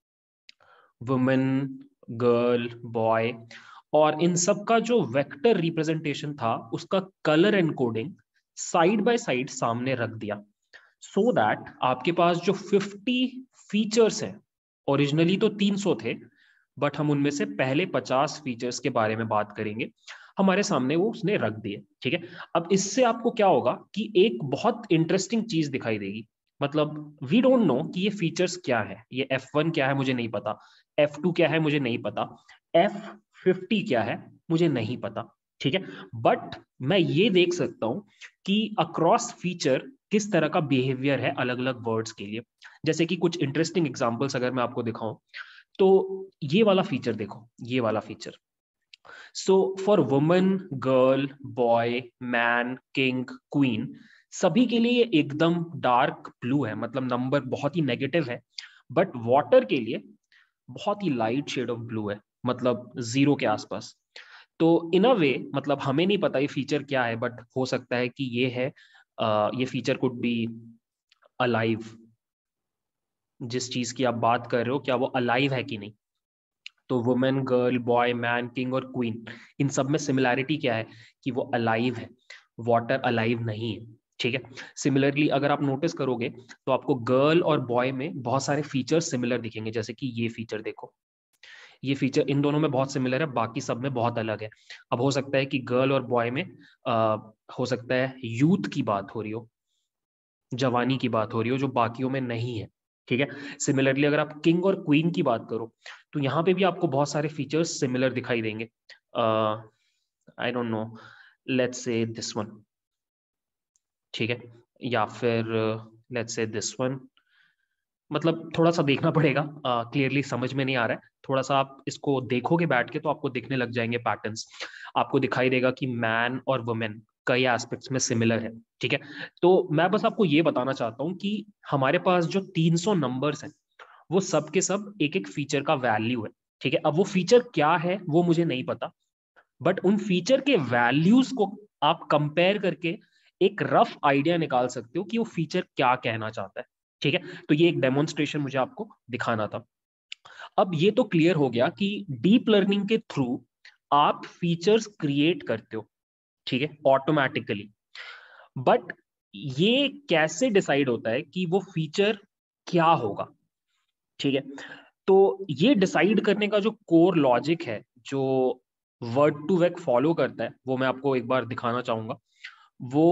वुमेन, गर्ल, बॉय, और इन सब का जो वेक्टर रिप्रेजेंटेशन था उसका colour encoding side by side सामने रख दिया, सो दैट आपके पास जो 50 फीचर्स हैं, ओरिजिनली तो 300 थे, बट हम उनमें से पहले 50 फीचर्स के बारे में बात करेंगे, हमारे सामने वो उसने रख दिए, ठीक है। अब इससे आपको क्या होगा कि एक बहुत इंटरेस्टिंग चीज दिखाई देगी। मतलब वी डोंट नो कि ये फीचर्स क्या है, ये F1 क्या है मुझे नहीं पता, F2 क्या है मुझे नहीं पता, F50 क्या है मुझे नहीं पता, ठीक है। बट मैं ये देख सकता हूं कि अक्रॉस फीचर किस तरह का बिहेवियर है अलग अलग वर्ड्स के लिए। जैसे कि कुछ इंटरेस्टिंग एग्जांपल्स अगर मैं आपको दिखाऊं, तो ये वाला फीचर देखो, ये वाला feature. So for woman, girl, boy, man, king, queen, सभी के लिए एकदम डार्क ब्लू है, मतलब नंबर बहुत ही नेगेटिव है। बट वाटर के लिए बहुत ही लाइट शेड ऑफ ब्लू है, मतलब जीरो के आसपास। तो इन अ वे, मतलब हमें नहीं पता ये फीचर क्या है, बट हो सकता है कि ये है, ये फीचर कुड बी अलाइव। जिस चीज की आप बात कर रहे हो क्या वो अलाइव है कि नहीं। तो women, girl, boy, man, king और क्वीन, इन सब में सिमिलैरिटी क्या है कि वो अलाइव है, वाटर अलाइव नहीं है, ठीक है। सिमिलरली अगर आप नोटिस करोगे तो आपको गर्ल और बॉय में बहुत सारे फीचर्स सिमिलर दिखेंगे, जैसे कि ये फीचर देखो, ये फीचर इन दोनों में बहुत सिमिलर है, बाकी सब में बहुत अलग है। अब हो सकता है कि गर्ल और बॉय में हो सकता है यूथ की बात हो रही हो, जवानी की बात हो रही हो, जो बाकियों में नहीं है, ठीक है। सिमिलरली अगर आप किंग और क्वीन की बात करो तो यहाँ पे भी आपको बहुत सारे फीचर्स सिमिलर दिखाई देंगे। I don't know, let's say this one, ठीक है, या फिर लेट्स से दिस वन। मतलब थोड़ा सा देखना पड़ेगा, क्लियरली समझ में नहीं आ रहा है, थोड़ा सा आप इसको देखोगे बैठ के तो आपको दिखने लग जाएंगे पैटर्न्स। आपको दिखाई देगा कि मैन और वुमेन कई एस्पेक्ट्स में सिमिलर है, ठीक है। तो मैं बस आपको ये बताना चाहता हूँ कि हमारे पास जो 300 नंबर्स हैं वो सब के सब एक एक फीचर का वैल्यू है, ठीक है। अब वो फीचर क्या है वो मुझे नहीं पता, बट उन फीचर के वैल्यूज को आप कंपेयर करके एक रफ आइडिया निकाल सकते हो कि वो फीचर क्या कहना चाहता है, ठीक है। तो ये एक डेमोन्स्ट्रेशन मुझे आपको दिखाना था। अब ये तो क्लियर हो गया कि डीप लर्निंग के थ्रू आप फीचर्स क्रिएट करते हो, ठीक है, ऑटोमेटिकली। बट ये कैसे डिसाइड होता है कि वो फीचर क्या होगा, ठीक है। तो ये डिसाइड करने का जो कोर लॉजिक है, जो वर्ड टू वेक फॉलो करता है, वो मैं आपको एक बार दिखाना चाहूंगा। वो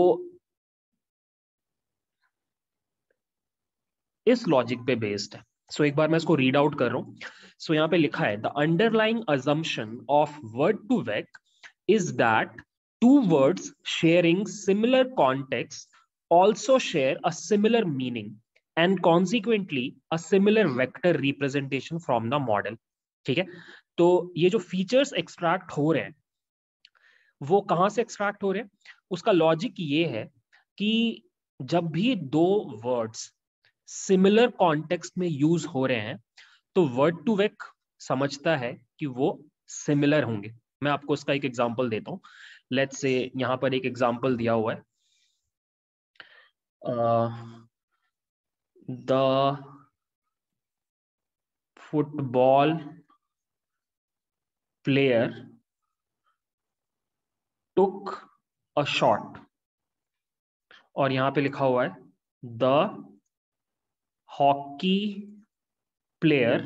इस लॉजिक पे बेस्ड है। सो एक बार मैं इसको रीड आउट कर रहा हूं। सो यहाँ पे लिखा है, the underlying assumption of word to vec is that two words sharing similar context also share a similar meaning and consequently a similar vector representation from the model, ठीक है। तो ये जो फीचर्स एक्सट्रैक्ट हो रहे हैं वो कहां से एक्सट्रैक्ट हो रहे हैं, उसका लॉजिक ये है कि जब भी दो वर्ड्स सिमिलर कॉन्टेक्स्ट में यूज हो रहे हैं तो वर्ड टू वेक समझता है कि वो सिमिलर होंगे। मैं आपको उसका एक एग्जांपल देता हूं। लेट्स से यहां पर एक एग्जांपल दिया हुआ है, the football player took a shot, और यहां पे लिखा हुआ है the hockey player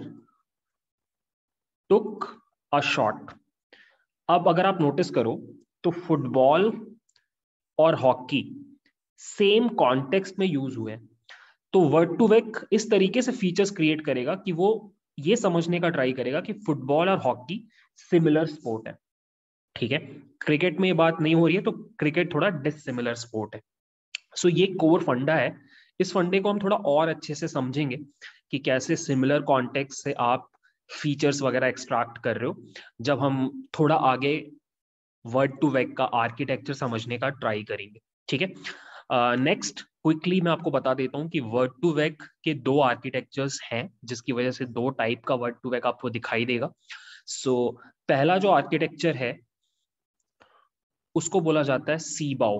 took a shot. अब अगर आप नोटिस करो तो फुटबॉल और हॉकी सेम कॉन्टेक्स्ट में यूज हुए हैं। तो वर्ड टू वेक इस तरीके से फीचर्स क्रिएट करेगा कि वो ये समझने का ट्राई करेगा कि फुटबॉल और हॉकी सिमिलर स्पोर्ट है, ठीक है। क्रिकेट में ये बात नहीं हो रही है, तो क्रिकेट थोड़ा डिसिमिलर स्पोर्ट है। सो ये कोर फंडा है। इस फंडे को हम थोड़ा और अच्छे से समझेंगे कि कैसे सिमिलर कॉन्टेक्स्ट से आप फीचर्स वगैरह एक्सट्रैक्ट कर रहे हो, जब हम थोड़ा आगे वर्ड टू वेक का आर्किटेक्चर समझने का ट्राई करेंगे, ठीक है। नेक्स्ट क्विकली मैं आपको बता देता हूं कि वर्ड टू वेक के दो आर्किटेक्चर्स हैं, जिसकी वजह से दो टाइप का वर्ड टू वेक आपको दिखाई देगा। सो पहला जो आर्किटेक्चर है उसको बोला जाता है सीबाओ,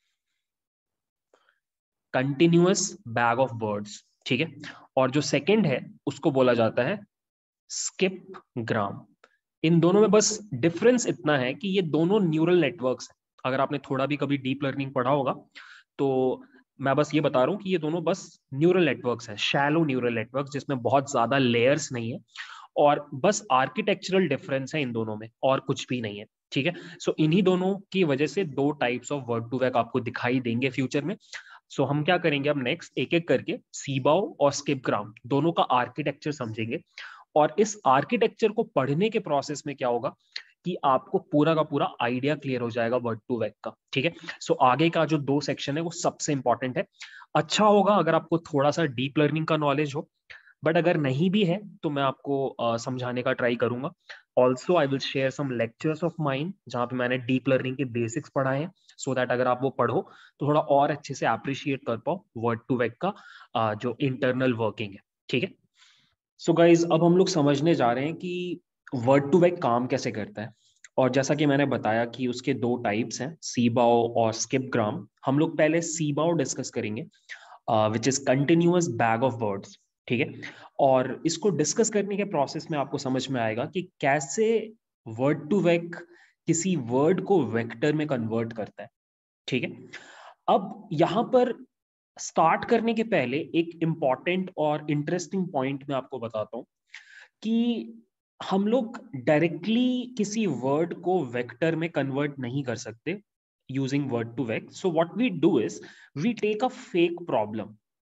कंटिन्यूअस बैग ऑफ वर्ड्स, ठीक है। और जो सेकंड है उसको बोला जाता है स्किप ग्राम। इन दोनों में बस डिफरेंस इतना है कि ये दोनों न्यूरल नेटवर्क्स हैं। अगर आपने थोड़ा भी कभी डीप लर्निंग पढ़ा होगा तो मैं बस ये बता रहा हूँ कि ये दोनों बस न्यूरल नेटवर्क्स हैं, शैलो न्यूरल नेटवर्क्स, जिसमें बहुत ज्यादा लेयर्स नहीं है, और बस आर्किटेक्चरल डिफरेंस है इन दोनों में, और कुछ भी नहीं है, ठीक है। सो इन्हीं दोनों की वजह से दो types of word to vec आपको दिखाई देंगे फ्यूचर में। सो हम क्या करेंगे अब नेक्स्ट, एक एक करके सीबाओ और स्किप ग्राम दोनों का आर्किटेक्चर समझेंगे। और इस आर्किटेक्चर को पढ़ने के प्रोसेस में क्या होगा कि आपको पूरा का पूरा आइडिया क्लियर हो जाएगा वर्ड टू वैक का, ठीक है। सो आगे का जो दो सेक्शन है वो सबसे इंपॉर्टेंट है। अच्छा होगा अगर आपको थोड़ा सा डीप लर्निंग का नॉलेज हो, बट अगर नहीं भी है तो मैं आपको समझाने का ट्राई करूंगा। Also I will share some lectures of mind जहां पे मैंने डीप लर्निंग के बेसिक्स पढ़ाए हैं, सो दैट अगर आप वो पढ़ो तो थोड़ा और अच्छे से अप्रिशिएट कर पाओ वर्ड टू वेक का जो इंटरनल वर्किंग है, ठीक है। सो गाइज अब हम लोग समझने जा रहे हैं कि वर्ड टू वेक काम कैसे करता है। और जैसा कि मैंने बताया कि उसके दो टाइप्स हैं, सीबाओ और स्किप ग्राम। हम लोग पहले सीबाओ डिस्कस करेंगे, which is continuous bag of words, ठीक है। और इसको डिस्कस करने के प्रोसेस में आपको समझ में आएगा कि कैसे वर्ड टू वेक किसी वर्ड को वेक्टर में कन्वर्ट करता है, ठीक है। अब यहां पर स्टार्ट करने के पहले एक इंपॉर्टेंट और इंटरेस्टिंग पॉइंट मैं आपको बताता हूं कि हम लोग डायरेक्टली किसी वर्ड को वेक्टर में कन्वर्ट नहीं कर सकते using word to vec. So what we do is we take a fake problem,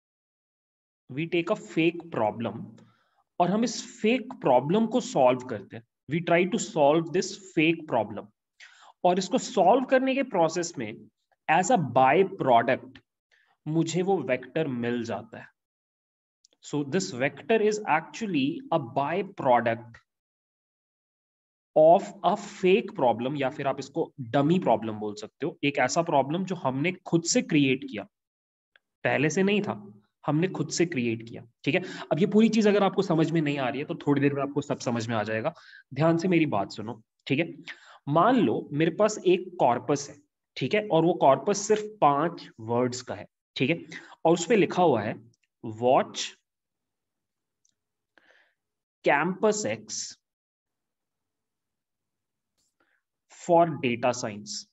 we take a fake problem, और हम इस फेक प्रॉब्लम को सॉल्व करते हैं। We try to solve this fake problem, और इसको सॉल्व करने के प्रोसेस में एज अ बाय प्रोडक्ट मुझे वो वेक्टर मिल जाता है। So this vector is actually a by product of a fake problem, या फिर आप इसको डमी प्रॉब्लम बोल सकते हो। एक ऐसा प्रॉब्लम जो हमने खुद से क्रिएट किया, पहले से नहीं था, हमने खुद से क्रिएट किया, ठीक है। अब ये पूरी चीज अगर आपको समझ में नहीं आ रही है तो थोड़ी देर में आपको सब समझ में आ जाएगा। ध्यान से मेरी बात सुनो, ठीक है। मान लो मेरे पास एक कॉर्पस है, ठीक है, और वो कॉर्पस सिर्फ 5 वर्ड्स का है, ठीक है। और उस पर लिखा हुआ है watch campus x for data science,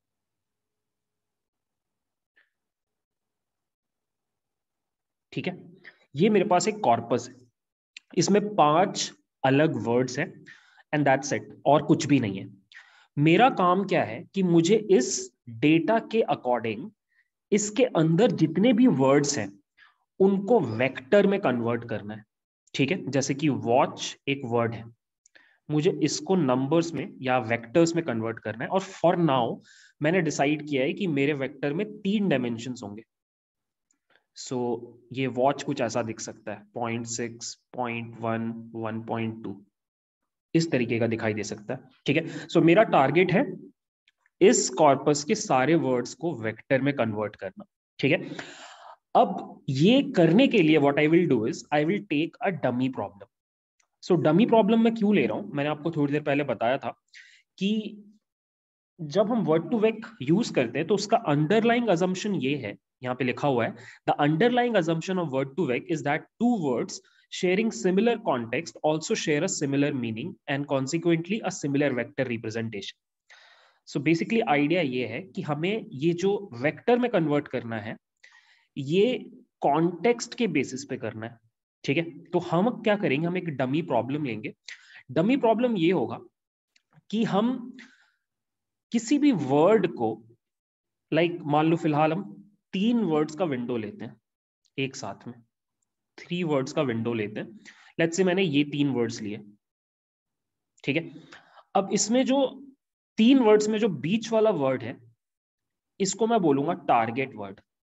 ठीक है। ये मेरे पास एक कॉर्पस है, इसमें 5 अलग वर्ड्स हैं, एंड दैट्स इट, और कुछ भी नहीं है। मेरा काम क्या है कि मुझे इस डेटा के अकॉर्डिंग इसके अंदर जितने भी वर्ड्स हैं उनको वेक्टर में कन्वर्ट करना है, ठीक है। जैसे कि वॉच एक वर्ड है, मुझे इसको नंबर्स में या वेक्टर्स में कन्वर्ट करना है। और फॉर नाउ मैंने डिसाइड किया है कि मेरे वेक्टर में 3 डायमेंशंस होंगे। सो ये वॉच कुछ ऐसा दिख सकता है, 0.6, 0.1, 1.2, इस तरीके का दिखाई दे सकता है, ठीक है। सो मेरा टारगेट है इस कॉर्पस के सारे वर्ड्स को वेक्टर में कन्वर्ट करना, ठीक है। अब ये करने के लिए what I will do is I will take a dummy problem. So dummy problem मैं क्यों ले रहा हूं, मैंने आपको थोड़ी देर पहले बताया था कि जब हम वर्ड टू वेक यूज करते हैं तो उसका अंडरलाइंग अजम्पशन ये है, यहाँ पे लिखा हुआ है, the underlying assumption of word to vec is that two words sharing similar context also share a similar meaning and consequently a similar vector representation. So basically idea ये है कि हमें ये जो वेक्टर में कन्वर्ट करना है ये कॉन्टेक्स्ट के बेसिस पे करना है, ठीक है। तो हम क्या करेंगे, हम एक डमी प्रॉब्लम लेंगे। डमी प्रॉब्लम ये होगा कि हम किसी भी वर्ड को, मान लो फिलहाल हम 3 वर्ड्स का विंडो लेते हैं एक साथ में, 3 वर्ड्स का विंडो लेते हैं। लेट्स से मैंने ये 3 वर्ड्स लिए, ठीक है। अब इसमें जो 3 वर्ड्स में जो बीच वाला वर्ड है इसको मैं बोलूंगा टारगेट वर्ड,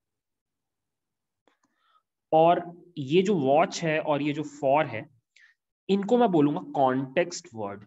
और ये जो वॉच है और ये जो फॉर है इनको मैं बोलूंगा कॉन्टेक्स्ट वर्ड,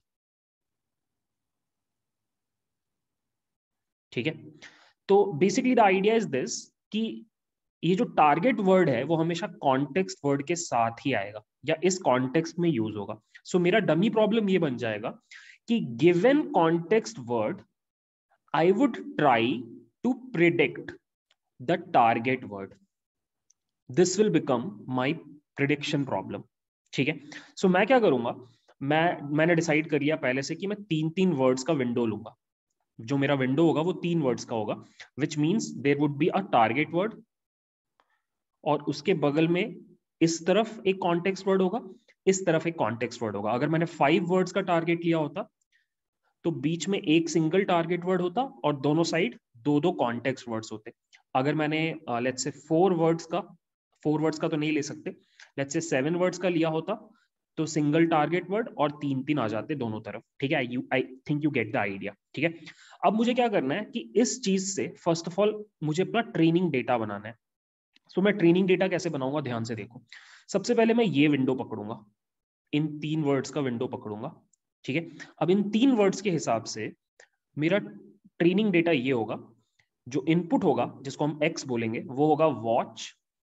ठीक है। तो basically the idea is this कि ये जो टारगेट वर्ड है वो हमेशा कॉन्टेक्स्ट वर्ड के साथ ही आएगा या इस कॉन्टेक्स्ट में यूज होगा। सो मेरा डमी प्रॉब्लम ये बन जाएगा कि given context word I would try to predict the target word. This will become my prediction problem. ठीक है, सो मैं क्या करूंगा, मैंने डिसाइड कर लिया पहले से कि मैं 3 वर्ड्स का विंडो लूंगा. जो मेरा विंडो होगा वो 3 वर्ड्स का होगा, which means there would be a target word, और उसके बगल में इस तरफ एक कॉन्टेक्स्ट वर्ड होगा, इस तरफ एक कॉन्टेक्स्ट वर्ड होगा. अगर मैंने 5 वर्ड्स का टारगेट लिया होता तो बीच में एक सिंगल टारगेट वर्ड होता और दोनों साइड 2 कॉन्टेक्स्ट वर्ड्स होते. अगर मैंने लेट्स से 4 वर्ड्स का तो नहीं ले सकते, लेट्स से 7 वर्ड्स का लिया होता तो सिंगल टारगेट वर्ड और 3 आ जाते दोनों तरफ. ठीक है, I think you get the idea. ठीक है, अब मुझे क्या करना है कि इस चीज से फर्स्ट ऑफ ऑल मुझे अपना ट्रेनिंग डेटा बनाना है. सो मैं ट्रेनिंग डेटा कैसे बनाऊंगा, ध्यान से देखो. सबसे पहले मैं ये विंडो पकड़ूंगा, इन 3 वर्ड्स का विंडो पकड़ूंगा. ठीक है, अब इन 3 वर्ड्स के हिसाब से मेरा ट्रेनिंग डेटा ये होगा. जो इनपुट होगा जिसको हम एक्स बोलेंगे वो होगा वॉच,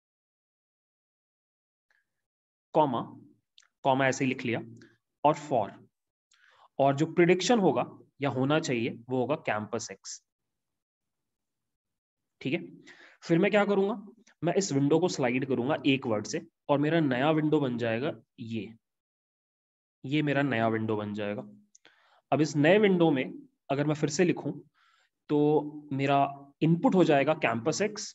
कॉमा कॉमा ऐसे ही लिख लिया, और फॉर. और जो प्रिडिक्शन होगा या होना चाहिए वो होगा कैंपस एक्स. ठीक है, फिर मैं क्या करूंगा, मैं इस विंडो को स्लाइड करूंगा एक वर्ड से और मेरा नया विंडो बन जाएगा ये मेरा नया विंडो बन जाएगा. अब इस नए विंडो में अगर मैं फिर से लिखूं तो मेरा इनपुट हो जाएगा कैंपस एक्स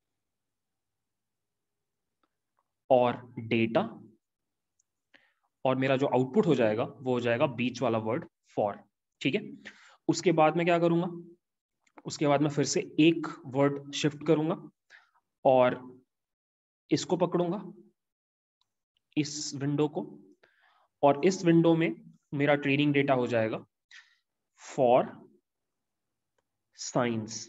और डेटा, और मेरा जो आउटपुट हो जाएगा वो हो जाएगा बीच वाला वर्ड फॉर. ठीक है, उसके बाद मैं क्या करूंगा, उसके बाद मैं फिर से एक वर्ड शिफ्ट करूंगा और इसको पकड़ूंगा, इस विंडो को, और इस विंडो में मेरा ट्रेनिंग डेटा हो जाएगा फॉर साइंस,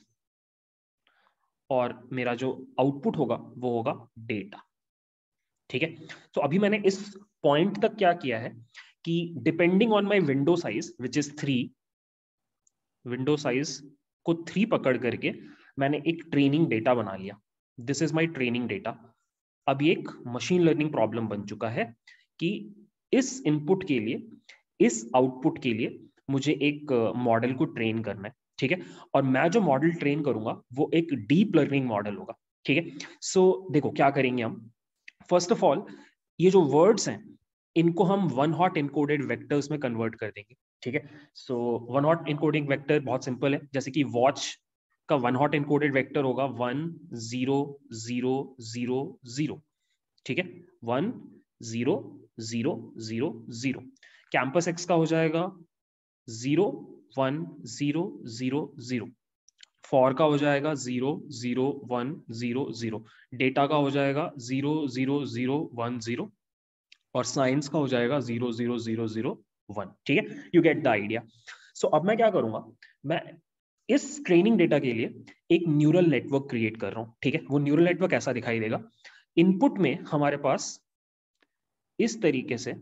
और मेरा जो आउटपुट होगा वो होगा डेटा. ठीक है, तो अभी मैंने इस पॉइंट तक क्या किया है कि depending on my window size which is 3, window size को 3 पकड़ करके मैंने एक ट्रेनिंग डेटा बना लिया. This is my training data. अब ये एक मशीन लर्निंग प्रॉब्लम बन चुका है कि इस इनपुट के लिए, इस आउटपुट के लिए मुझे एक मॉडल को ट्रेन करना है. ठीक है, और मैं जो मॉडल ट्रेन करूंगा वो एक डीप लर्निंग मॉडल होगा. ठीक है, सो देखो क्या करेंगे हम. फर्स्ट ऑफ ऑल ये जो वर्ड्स हैं इनको हम वन हॉट इनकोडेड वेक्टर्स में कन्वर्ट कर देंगे. ठीक है, so one hot encoding vector बहुत सिंपल है. जैसे कि वॉच का वन हॉट इनकोडेड वेक्टर होगा 1 0 0 0 0. ठीक है, 1 0 0 0 0. कैंपस एक्स का हो जाएगा 0 1 0 0 0. फॉर का हो जाएगा 0 0 1 0 0. डेटा का हो जाएगा 0 0 0 1 0. और साइंस का हो जाएगा 0 0 0 0 1. ठीक है, you get the idea. So अब मैं क्या करूंगा, मैं इस ट्रेनिंग डेटा के लिए एक न्यूरल नेटवर्क क्रिएट कर रहा हूं. ठीक है, वो न्यूरल नेटवर्क ऐसा दिखाई देगा. इनपुट में हमारे पास इस तरीके से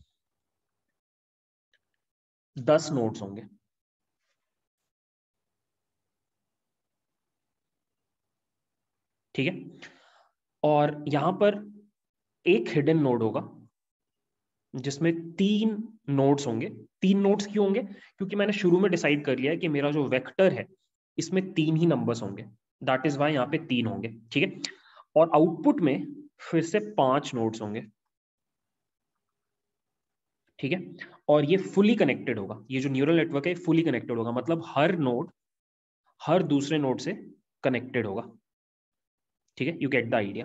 10 नोड्स होंगे. ठीक है, और यहां पर एक हिडन नोड होगा जिसमें 3 नोड्स होंगे. 3 नोड्स क्यों होंगे, क्योंकि मैंने शुरू में डिसाइड कर लिया है कि मेरा जो वेक्टर है इसमें 3 ही नंबर्स होंगे. दैट इज वाई यहाँ पे 3 होंगे. ठीक है, और आउटपुट में फिर से 5 नोड्स होंगे. ठीक है, और ये फुली कनेक्टेड होगा. ये जो न्यूरल नेटवर्क है फुली कनेक्टेड होगा, मतलब हर नोड हर दूसरे नोड से कनेक्टेड होगा. ठीक है, you get the idea.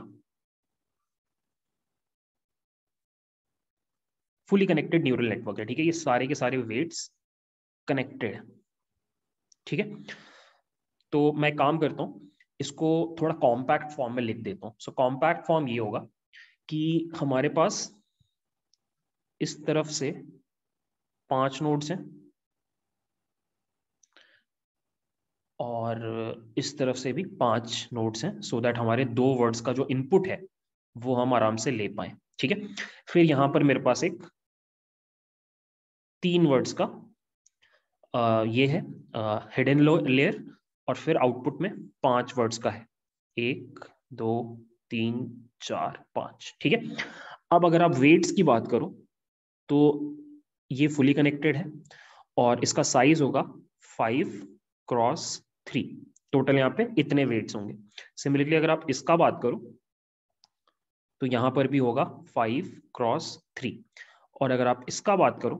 Fully connected neural network है. ठीक है, ये सारे के सारे वेट्स कनेक्टेड है. ठीक है, तो मैं काम करता हूं, इसको थोड़ा कॉम्पैक्ट फॉर्म में लिख देता हूं. सो कॉम्पैक्ट फॉर्म ये होगा कि हमारे पास इस तरफ से 5 नोड्स हैं और इस तरफ से भी 5 नोड्स हैं, सो दैट हमारे 2 वर्ड्स का जो इनपुट है वो हम आराम से ले पाए. ठीक है, फिर यहां पर मेरे पास एक 3 वर्ड्स का ये है हिडन लेयर, और फिर आउटपुट में 5 वर्ड्स का है 1 2 3 4 5. ठीक है, अब अगर आप वेट्स की बात करो तो ये फुली कनेक्टेड है और इसका साइज होगा 5 क्रॉस 3, टोटल यहाँ पे इतने वेट्स होंगे। सिमिलरली अगर आप इसका बात करो तो यहां पर भी होगा 5 क्रॉस 3, और अगर आप इसका बात करो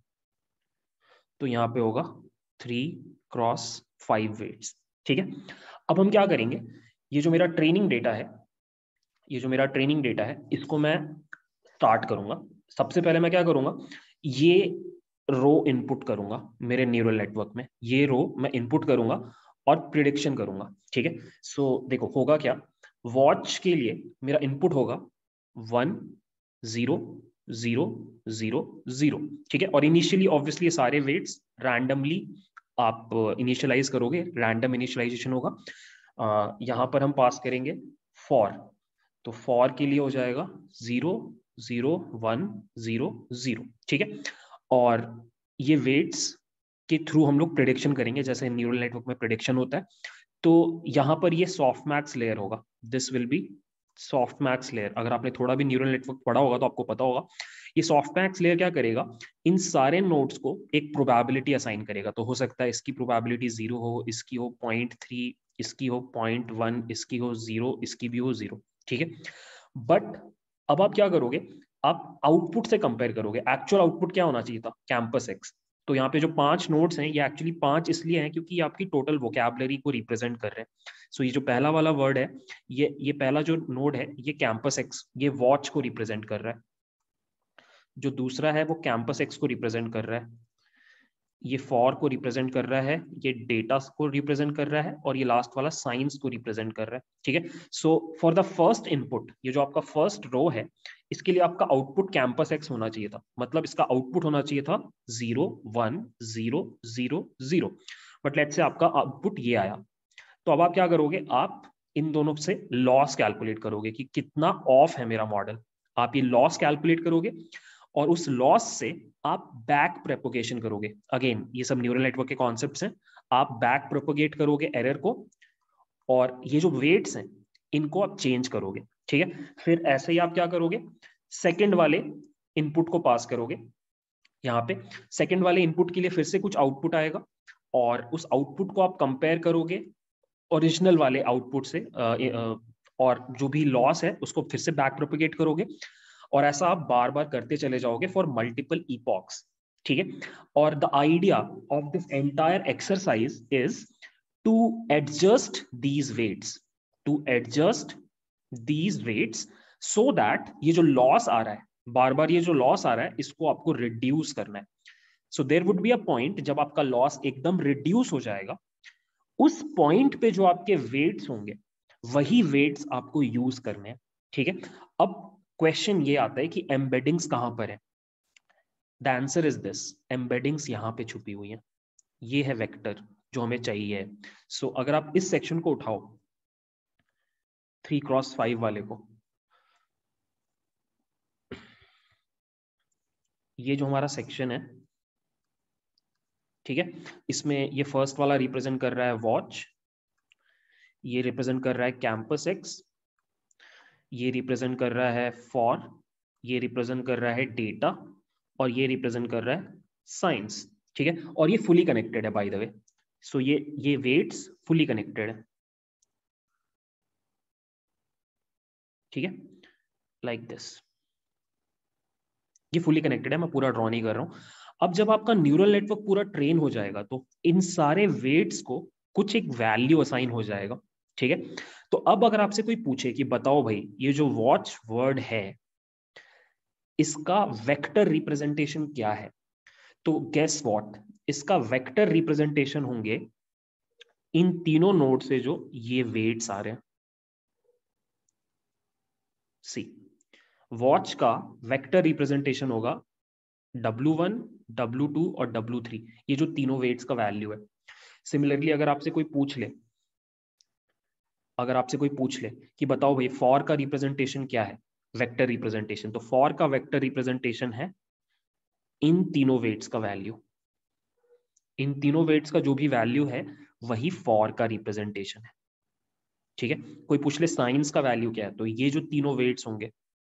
तो यहां पे होगा 3 क्रॉस 5 वेट्स। ठीक है, अब हम क्या करेंगे, ये जो मेरा ट्रेनिंग डेटा है, ये जो मेरा ट्रेनिंग डेटा है, इसको मैं स्टार्ट करूंगा। सबसे पहले मैं क्या करूंगा, ये रो इनपुट करूंगा मेरे न्यूरल नेटवर्क में, ये रो मैं इनपुट करूंगा और प्रिडिक्शन करूंगा। ठीक है, सो देखो होगा क्या, वॉच के लिए मेरा इनपुट होगा 1 0 0 0 0। ठीक है, और इनिशियली ऑब्वियसली ये सारे वेट्स रैंडमली आप इनिशियलाइज करोगे, रैंडम इनिशियलाइजेशन होगा। यहां पर हम पास करेंगे फॉर, तो फॉर के लिए हो जाएगा 0 0 1 0 0। ठीक है, और ये वेट्स के थ्रू हम लोग प्रिडिक्शन करेंगे, जैसे न्यूरल नेटवर्क में प्रिडिक्शन होता है। तो यहां पर ये सॉफ्टमैक्स लेयर होगा, this will be softmax layer. अगर आपने थोड़ा भी न्यूरल नेटवर्क पढ़ा होगा तो आपको पता होगा, ये सॉफ्टमैक्स लेयर क्या करेगा, इन सारे नोड्स को एक प्रोबेबिलिटी असाइन करेगा। तो हो सकता है इसकी प्रोबेबिलिटी 0 हो, इसकी हो 0.3, इसकी हो 0.1, इसकी हो 0, इसकी भी हो 0। ठीक है, बट अब आप क्या करोगे, आप आउटपुट से कंपेयर करोगे। एक्चुअल आउटपुट क्या होना चाहिए था, कैंपस एक्स। तो यहाँ पे जो 5 नोड्स हैं, ये एक्चुअली 5 इसलिए हैं क्योंकि ये आपकी टोटल वोकैबुलरी को रिप्रेजेंट कर रहे हैं। सो ये जो पहला वाला वर्ड है, ये पहला जो नोड है, ये कैंपस एक्स, ये वॉच को रिप्रेजेंट कर रहा है। जो दूसरा है वो कैंपस एक्स को रिप्रेजेंट कर रहा है, ये फॉर को रिप्रेजेंट कर रहा है, ये डेटा को रिप्रेजेंट कर रहा है, और ये लास्ट वाला साइंस को रिप्रेजेंट कर रहा है। ठीक है, so for the first input, ये जो आपका फर्स्ट रो है, इसके लिए आपका आउटपुट कैंपस एक्स होना चाहिए था, मतलब इसका आउटपुट होना चाहिए था 0 1 0 0 0। बट लेट्स से आपका आउटपुट ये आया, तो अब आप क्या करोगे, आप इन दोनों से लॉस कैलकुलेट करोगे कि कितना ऑफ है मेरा मॉडल। आप ये लॉस कैलकुलेट करोगे और उस लॉस से आप बैक प्रोपोगेशन करोगे। अगेन ये सब न्यूरल नेटवर्क के कॉन्सेप्ट्स हैं, आप बैक प्रोपोगेट करोगे एरर को, और ये जो वेट्स हैं इनको आप चेंज करोगे। ठीक है, फिर ऐसे ही आप क्या करोगे, सेकंड वाले इनपुट को पास करोगे। यहाँ पे सेकंड वाले इनपुट के लिए फिर से कुछ आउटपुट आएगा, और उस आउटपुट को आप कंपेयर करोगे ओरिजिनल वाले आउटपुट से, और जो भी लॉस है उसको फिर से बैक प्रोपोगेट करोगे, और ऐसा आप बार बार करते चले जाओगे फॉर मल्टीपल इपॉक्स। ठीक है, और the idea of this entire exercise is to adjust these weights, to adjust these weights, so that ये जो लॉस आ रहा है, बार बार ये जो लॉस आ रहा है, इसको आपको रिड्यूस करना है। So there would be a point जब आपका लॉस एकदम रिड्यूस हो जाएगा, उस पॉइंट पे जो आपके वेट्स होंगे वही वेट्स आपको यूज करने हैं। ठीक है, अब क्वेश्चन ये आता है कि एम्बेडिंग्स कहां पर है। The answer is this, embeddings यहां पे छुपी हुई है, ये है वेक्टर जो हमें चाहिए। सो अगर आप इस सेक्शन को उठाओ, 3x5 वाले को, ये जो हमारा सेक्शन है, ठीक है, इसमें ये फर्स्ट वाला रिप्रेजेंट कर रहा है वॉच, ये रिप्रेजेंट कर रहा है कैंपस एक्स, ये रिप्रेजेंट कर रहा है फॉर, ये रिप्रेजेंट कर रहा है डेटा, और ये रिप्रेजेंट कर रहा है साइंस। ठीक है, और ये फुली कनेक्टेड है बाय द वे। सो ये वेट्स फुली कनेक्टेड है। ठीक है, लाइक दिस, ये फुली कनेक्टेड है, मैं पूरा ड्रॉ नहीं कर रहा हूं। अब जब आपका न्यूरल नेटवर्क पूरा ट्रेन हो जाएगा तो इन सारे वेट्स को कुछ एक वैल्यू असाइन हो जाएगा। ठीक है, तो अब अगर आपसे कोई पूछे कि बताओ भाई ये जो वॉच वर्ड है, इसका वेक्टर रिप्रेजेंटेशन क्या है, तो गेस व्हाट, इसका वेक्टर रिप्रेजेंटेशन होंगे इन तीनों नोड से जो ये वेट्स आ रहे हैं। सी, वॉच का वेक्टर रिप्रेजेंटेशन होगा W1, W2 और W3, ये जो तीनों वेट्स का वैल्यू है। सिमिलरली अगर आपसे कोई पूछ ले, अगर आपसे कोई पूछ ले कि बताओ भाई फॉर का रिप्रेजेंटेशन क्या है, वेक्टर रिप्रेजेंटेशन, तो फॉर का वेक्टर रिप्रेजेंटेशन है इन तीनों वेट्स का वैल्यू, इन तीनों वेट्स का जो भी वैल्यू है वही फॉर का रिप्रेजेंटेशन है। ठीक है, कोई पूछ ले साइंस का वैल्यू क्या है, तो ये जो तीनों वेट्स होंगे,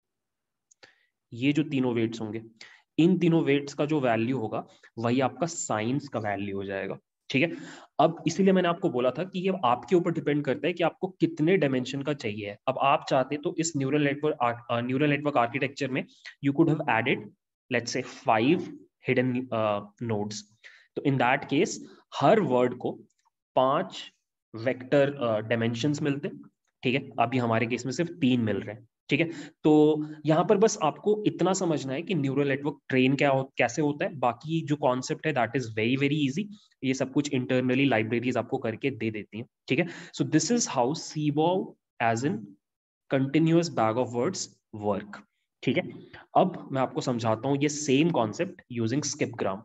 ये जो तीनों वेट्स होंगे, इन तीनों वेट्स का जो वैल्यू होगा वही आपका साइंस का वैल्यू हो जाएगा। ठीक है। अब इसीलिए मैंने आपको बोला था कि ये आपके ऊपर डिपेंड करता है कि आपको कितने डायमेंशन का चाहिए है। अब आप चाहते तो इस न्यूरल नेटवर्क आर्किटेक्चर में you could have added let's say 5 hidden nodes. तो इन दैट केस हर वर्ड को 5 वेक्टर डायमेंशंस मिलते, ठीक है। अभी हमारे केस में सिर्फ 3 मिल रहे हैं, ठीक है। तो यहाँ पर बस आपको इतना समझना है कि न्यूरल नेटवर्क ट्रेन कैसे होता है। बाकी जो कॉन्सेप्ट है that is very very easy, ये सब कुछ इंटरनली लाइब्रेरीज आपको करके दे देती हैं, ठीक है। So this is how CBOW as in continuous bag of words work, ठीक है। अब मैं आपको समझाता हूं ये same concept using skipgram.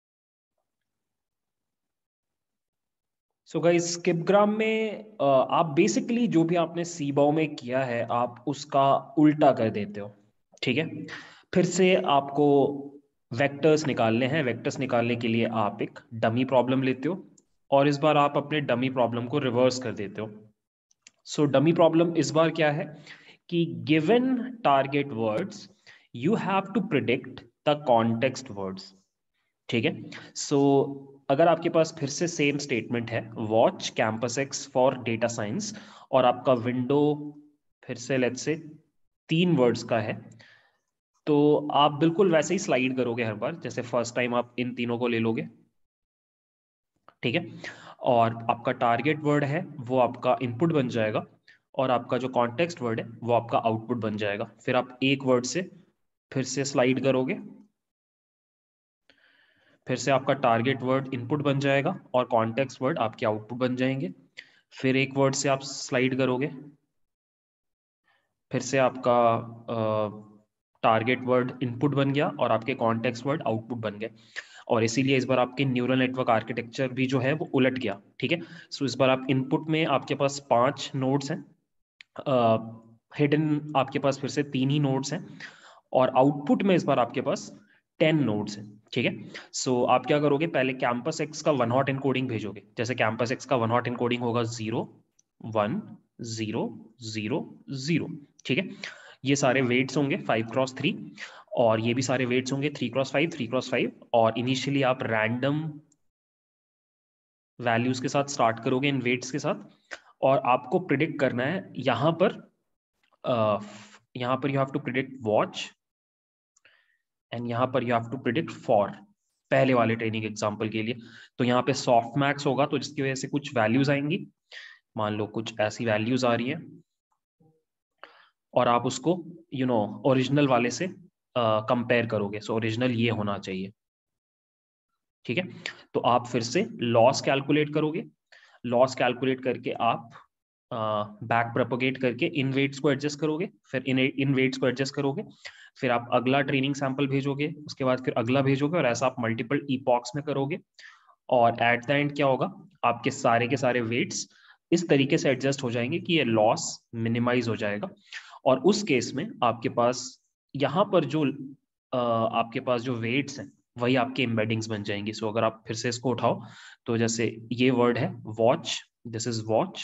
So guys skipgram में आप बेसिकली जो भी आपने सीबॉ में किया है आप उसका उल्टा कर देते हो, ठीक है। फिर से आपको वेक्टर्स निकालने हैं। वेक्टर्स निकालने के लिए आप एक डमी प्रॉब्लम लेते हो और इस बार आप अपने डमी प्रॉब्लम को रिवर्स कर देते हो। सो डमी प्रॉब्लम इस बार क्या है कि given target words you have to predict the context words, ठीक है। सो अगर आपके पास फिर से सेम स्टेटमेंट है watch campus x for data science और आपका विंडो फिर से लेट्स से 3 वर्ड्स का है, तो आप बिल्कुल वैसे ही स्लाइड करोगे हर बार जैसे फर्स्ट टाइम आप इन तीनों को ले लोगे, ठीक है। और आपका टारगेट वर्ड है वो आपका इनपुट बन जाएगा और आपका जो कॉन्टेक्स्ट वर्ड है वो आपका आउटपुट बन जाएगा। फिर आप एक वर्ड से फिर से स्लाइड करोगे, फिर से आपका टारगेट वर्ड इनपुट बन जाएगा और कॉन्टेक्स्ट वर्ड आपके आउटपुट बन जाएंगे। फिर एक वर्ड से आप स्लाइड करोगे, फिर से आपका टारगेट वर्ड इनपुट बन गया और आपके कॉन्टेक्स्ट वर्ड आउटपुट बन गए। और इसीलिए इस बार आपके न्यूरल नेटवर्क आर्किटेक्चर भी जो है वो उलट गया, ठीक है। सो इस बार आप इनपुट में आपके पास 5 नोड्स हैं, हिडन आपके पास फिर से 3 ही नोड्स हैं और आउटपुट में इस बार आपके पास 10 नोड्स हैं, ठीक है। सो आप क्या करोगे पहले कैंपस एक्स का 1 हॉट इनकोडिंग भेजोगे। जैसे कैंपस एक्स का 1 हॉट इनकोडिंग होगा 0 1 0 0 0, ठीक है। ये सारे वेट्स होंगे 5x3 और ये भी सारे वेट्स होंगे 3x5 3x5 और इनिशियली आप रैंडम वैल्यूज के साथ स्टार्ट करोगे इन वेट्स के साथ और आपको प्रिडिक्ट करना है यहाँ पर you have to predict watch and यहाँ पर you have to predict for, पहले वाले ट्रेनिंग एग्जांपल के लिए। तो यहाँ पे सॉफ्ट मैक्स होगा तो जिसकी वजह से कुछ वैल्यूज आएंगी, मान लो कुछ ऐसी वैल्यूज आ रही है और आप उसको ओरिजिनल वाले से कंपेयर करोगे। सो ओरिजिनल ये होना चाहिए, ठीक है। तो आप फिर से लॉस कैलकुलेट करोगे, लॉस कैलकुलेट करके आप बैक प्रोपोगेट करके इन वेट्स को एडजस्ट करोगे, फिर इन वेट्स को एडजस्ट करोगे, फिर आप अगला ट्रेनिंग सैंपल भेजोगे, उसके बाद फिर अगला भेजोगे और ऐसा आप मल्टीपल ईपॉक्स में करोगे और एट द एंड क्या होगा आपके सारे के सारे वेट्स इस तरीके से एडजस्ट हो जाएंगे कि ये लॉस मिनिमाइज हो जाएगा। और उस केस में आपके पास यहाँ पर जो आपके पास जो वेट्स हैं वही आपके एम्बेडिंग्स बन जाएंगी। सो अगर आप फिर से इसको उठाओ तो जैसे ये वर्ड है वॉच, दिस इज वॉच,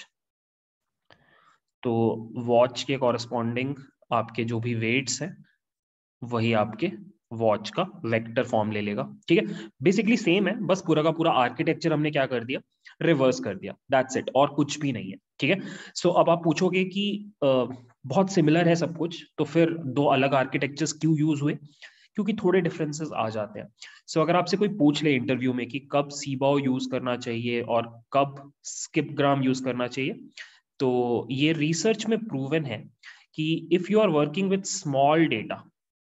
तो वॉच के कॉरेस्पॉन्डिंग आपके जो भी वेट्स हैं वही आपके वॉच का वेक्टर फॉर्म ले लेगा, ठीक है। बेसिकली सेम है, बस पूरा का पूरा आर्किटेक्चर हमने क्या कर दिया रिवर्स कर दिया, दैट्स इट, और कुछ भी नहीं है, ठीक है। सो अब आप पूछोगे कि बहुत सिमिलर है सब कुछ तो फिर दो अलग आर्किटेक्चर्स क्यों यूज हुए, क्योंकि थोड़े डिफरेंसेस आ जाते हैं। सो अगर आपसे कोई पूछ ले इंटरव्यू में कि कब सीबॉ यूज करना चाहिए और कब स्किपग्राम यूज करना चाहिए, तो ये रिसर्च में प्रूवन है कि if you are working with small data,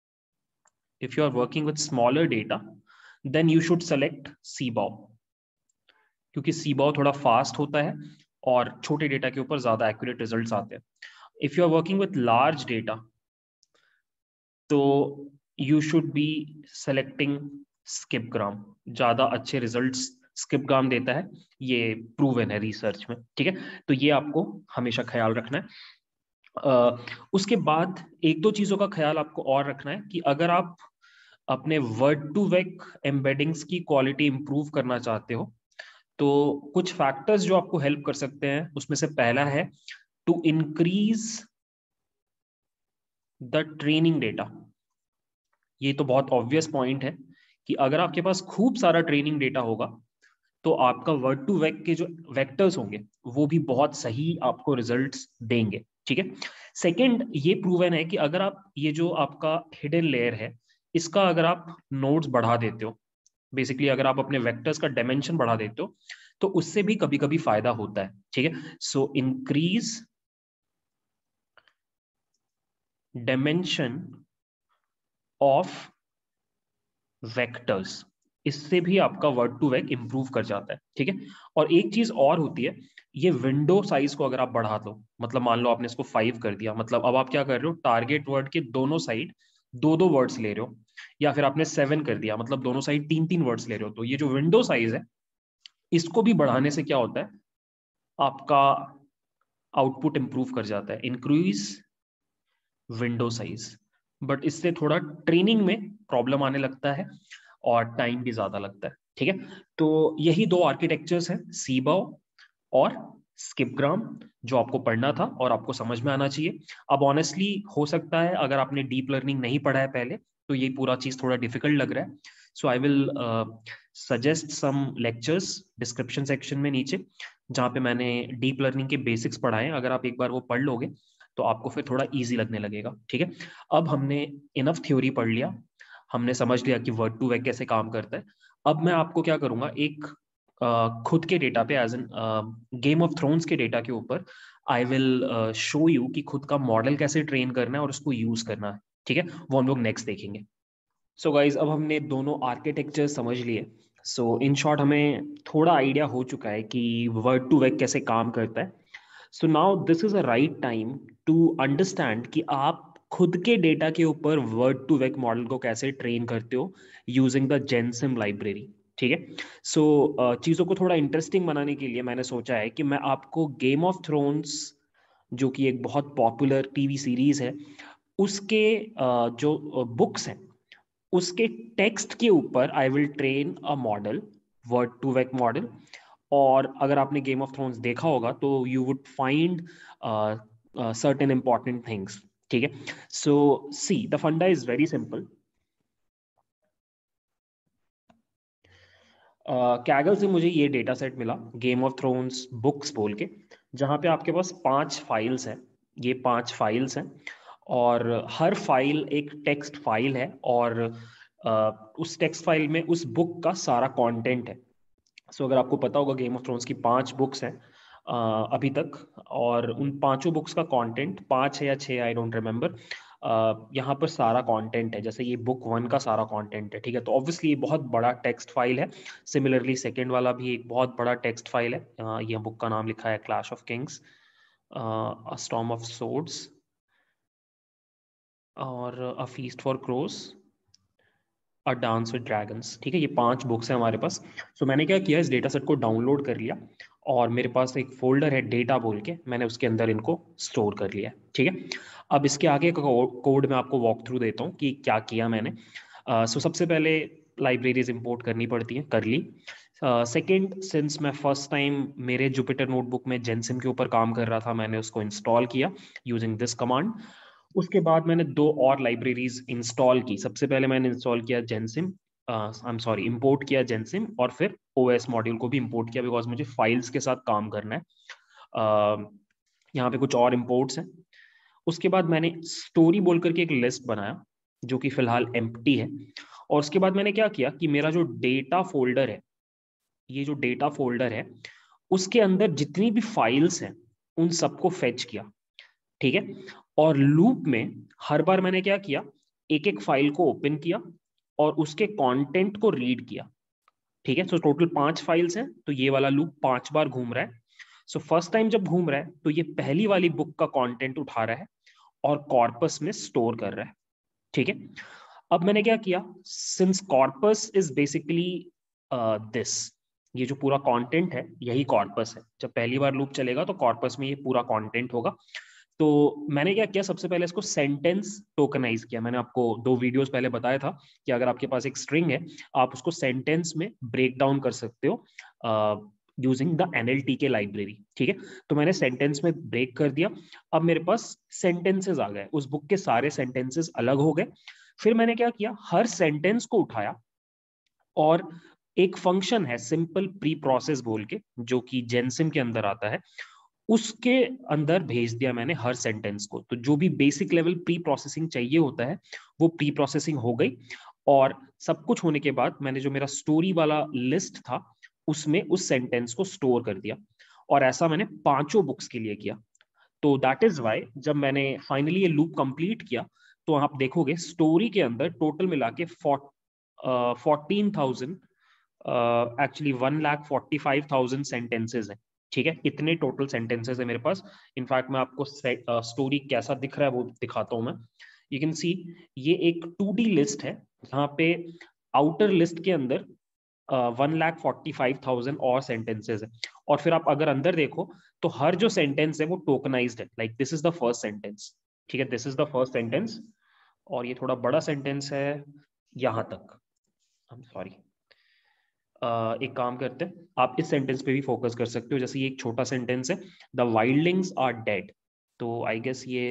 if you are working with smaller data then you should select CBOW, क्योंकि CBOW थोड़ा फास्ट होता है और छोटे डेटा के ऊपर ज्यादा एक्यूरेट रिजल्ट्स आते हैं। If you are working with large data तो you should be selecting skipgram, ज्यादा अच्छे रिजल्ट्स स्किपग्राम देता है, ये प्रूवन है रिसर्च में, ठीक है। तो ये आपको हमेशा ख्याल रखना है। उसके बाद एक दो चीजों का ख्याल आपको और रखना है कि अगर आप अपने वर्ड टू वेक एम्बेडिंग्स की क्वालिटी इंप्रूव करना चाहते हो तो कुछ फैक्टर्स जो आपको हेल्प कर सकते हैं उसमें से पहला है to increase the training data. ये तो बहुत ऑब्वियस पॉइंट है कि अगर आपके पास खूब सारा ट्रेनिंग डेटा होगा तो आपका वर्ड टू वेक के जो वेक्टर्स होंगे वो भी बहुत सही आपको रिजल्ट्स देंगे। ठीक है। सेकंड, ये प्रूवन है कि अगर आप ये जो आपका हिडन लेयर है इसका अगर आप नोड्स बढ़ा देते हो, बेसिकली अगर आप अपने वेक्टर्स का डायमेंशन बढ़ा देते हो, तो उससे भी कभी कभी फायदा होता है। ठीक है। So increase dimension of vectors, इससे भी आपका वर्ड टू वेक इंप्रूव कर जाता है। ठीक है। और एक चीज और होती है, ये विंडो साइज को अगर आप बढ़ा दो, मतलब मान लो आपने इसको 5 कर दिया, मतलब अब आप क्या कर रहे हो, टारगेट वर्ड के दोनों साइड दो दो वर्ड्स ले रहे हो, या फिर आपने 7 कर दिया, मतलब दोनों साइड तीन तीन वर्ड्स ले रहे हो, तो ये जो विंडो साइज है इसको भी बढ़ाने से क्या होता है, आपका आउटपुट इंप्रूव कर जाता है। इंक्रीज विंडो साइज, बट इससे थोड़ा ट्रेनिंग में प्रॉब्लम आने लगता है और टाइम भी ज्यादा लगता है। ठीक है। तो यही दो आर्किटेक्चर्स हैं, सीबाओ और स्किपग्राम, जो आपको पढ़ना था और आपको समझ में आना चाहिए। अब ऑनेस्टली हो सकता है अगर आपने डीप लर्निंग नहीं पढ़ा है पहले तो ये पूरा चीज थोड़ा डिफिकल्ट लग रहा है। So I will suggest some lectures description section में नीचे, जहाँ पे मैंने डीप लर्निंग के बेसिक्स पढ़ाए हैं। अगर आप एक बार वो पढ़ लोगे तो आपको फिर थोड़ा इजी लगने लगेगा। ठीक है। अब हमने इनफ थ्योरी पढ़ लिया, हमने समझ लिया कि वर्ड टू वेक कैसे काम करता है। अब मैं आपको क्या करूंगा, एक खुद के डेटा पे, as an Game of thrones के डेटा के ऊपर आई विल शो यू कि खुद का मॉडल कैसे ट्रेन करना है और उसको यूज करना है। ठीक है। वो हम लोग नेक्स्ट देखेंगे। सो गाइज, अब हमने दोनों आर्किटेक्चर समझ लिए। सो इन शॉर्ट हमें थोड़ा आइडिया हो चुका है कि वर्ड टू वेक कैसे काम करता है। So now this is a right time to understand कि आप खुद के डेटा के ऊपर वर्ड टू वेक मॉडल को कैसे ट्रेन करते हो यूजिंग द जेनसिम लाइब्रेरी। ठीक है। सो चीज़ों को थोड़ा इंटरेस्टिंग बनाने के लिए मैंने सोचा है कि मैं आपको गेम ऑफ थ्रोन्स, जो कि एक बहुत पॉपुलर टीवी सीरीज है, उसके जो बुक्स हैं उसके टेक्स्ट के ऊपर I will train a model, word to vec model. और अगर आपने गेम ऑफ थ्रोन्स देखा होगा तो you would find certain important things. ठीक है। So see the funda is very simple. Kaggle से मुझे ये डेटा सेट मिला, गेम ऑफ थ्रोन्स बुक्स बोल के, जहाँ पे आपके पास 5 फाइल्स हैं। ये 5 फाइल्स हैं और हर फाइल एक टेक्स्ट फाइल है, और उस टेक्स्ट फाइल में उस बुक का सारा कंटेंट है। सो अगर आपको पता होगा, गेम ऑफ थ्रोन्स की 5 बुक्स हैं अभी तक, और उन पांचों बुक्स का कंटेंट, 5 है या 6, आई डोंट रिमेम्बर, यहाँ पर सारा कंटेंट है। जैसे ये बुक 1 का सारा कंटेंट है। ठीक है। तो ऑब्वियसली ये बहुत बड़ा टेक्स्ट फाइल है। सिमिलरली सेकेंड वाला भी एक बहुत बड़ा टेक्स्ट फाइल है। यह बुक का नाम लिखा है Clash of Kings, a Storm of Swords और a Feast for Crows, a Dance with Dragons. ठीक है। ये 5 बुक्स हैं हमारे पास। सो मैंने क्या किया, इस डेटा सेट को डाउनलोड कर लिया और मेरे पास एक फोल्डर है डेटा बोल के, मैंने उसके अंदर इनको स्टोर कर लिया। ठीक है। अब इसके आगे का कोड मैं आपको वॉक थ्रू देता हूँ कि क्या किया मैंने। सो सबसे पहले लाइब्रेरीज इंपोर्ट करनी पड़ती हैं, कर ली। सेकेंड, सिंस मैं फर्स्ट टाइम मेरे जुपिटर नोटबुक में जेनसिम के ऊपर काम कर रहा था, मैंने उसको इंस्टॉल किया यूजिंग दिस कमांड। उसके बाद मैंने 2 और लाइब्रेरीज इंस्टॉल की। सबसे पहले मैंने इंस्टॉल किया Gensim, I am sorry, import किया जेनसिम, और फिर ओएस मॉड्यूल को भी इंपोर्ट किया, बिकॉज मुझे फाइल्स के साथ काम करना है। यहाँ पे कुछ और इंपोर्ट्स हैं। उसके बाद मैंने स्टोरी बोल करके एक लिस्ट बनाया जो कि फिलहाल एम्प्टी है। और उसके बाद मैंने क्या किया कि मेरा जो डेटा फोल्डर है, ये जो डेटा फोल्डर है उसके अंदर जितनी भी फाइल्स हैं उन सबको फेच किया। ठीक है। और लूप में हर बार मैंने क्या किया, एक एक फाइल को ओपन किया और उसके कंटेंट को रीड किया। ठीक है। सो टोटल 5 फाइल्स हैं, तो ये वाला लूप 5 बार घूम रहा है। सो फर्स्ट टाइम जब घूम रहा है तो ये पहली वाली बुक का कंटेंट उठा रहा है और कॉर्पस में स्टोर कर रहा है। ठीक है। अब मैंने क्या किया, since corpus is basically this, ये जो पूरा कंटेंट है यही कॉर्पस है। जब पहली बार लूप चलेगा तो कॉर्पस में ये पूरा कंटेंट होगा। तो मैंने क्या किया, सबसे पहले इसको सेंटेंस टोकनाइज किया। मैंने आपको 2 वीडियोस पहले बताया था कि अगर आपके पास एक स्ट्रिंग है, आप उसको सेंटेंस में ब्रेक डाउन कर सकते हो using the NLTK library. ठीक है। तो मैंने सेंटेंस में ब्रेक कर दिया। अब मेरे पास सेंटेंसेस आ गए, उस बुक के सारे सेंटेंसेस अलग हो गए। फिर मैंने क्या किया, हर सेंटेंस को उठाया और एक फंक्शन है सिंपल प्री प्रोसेस बोल के, जो कि जेनसिम के अंदर आता है, उसके अंदर भेज दिया मैंने हर सेंटेंस को। तो जो भी बेसिक लेवल प्री प्रोसेसिंग चाहिए होता है वो प्री प्रोसेसिंग हो गई, और सब कुछ होने के बाद मैंने जो मेरा स्टोरी वाला लिस्ट था उसमें उस सेंटेंस को स्टोर कर दिया। और ऐसा मैंने 5 बुक्स के लिए किया। तो दैट इज वाई जब मैंने फाइनली ये लूप कंप्लीट किया तो आप देखोगे स्टोरी के अंदर टोटल मिला के 14,000, एक्चुअली 1,45,000 सेंटेंसेज है। ठीक है, इतने टोटल सेंटेंसेज है मेरे पास। इनफैक्ट मैं आपको स्टोरी कैसा दिख रहा है वो दिखाता हूं मैं। यू कैन सी ये एक 2D लिस्ट है जहाँ पे आउटर लिस्ट के अंदर 1,45,000 और सेंटेंसेज है। और फिर आप अगर अंदर देखो तो हर जो सेंटेंस है वो टोकनाइज्ड है। Like this is the first sentence, ठीक है, this is the first sentence, और ये थोड़ा बड़ा सेंटेंस है यहां तक। आई एम सॉरी, एक काम करते हैं, आप इस सेंटेंस पे भी फोकस कर सकते हो। जैसे ये एक छोटा सेंटेंस है, द वाइल्डलिंग्स आर डेड। तो आई गेस ये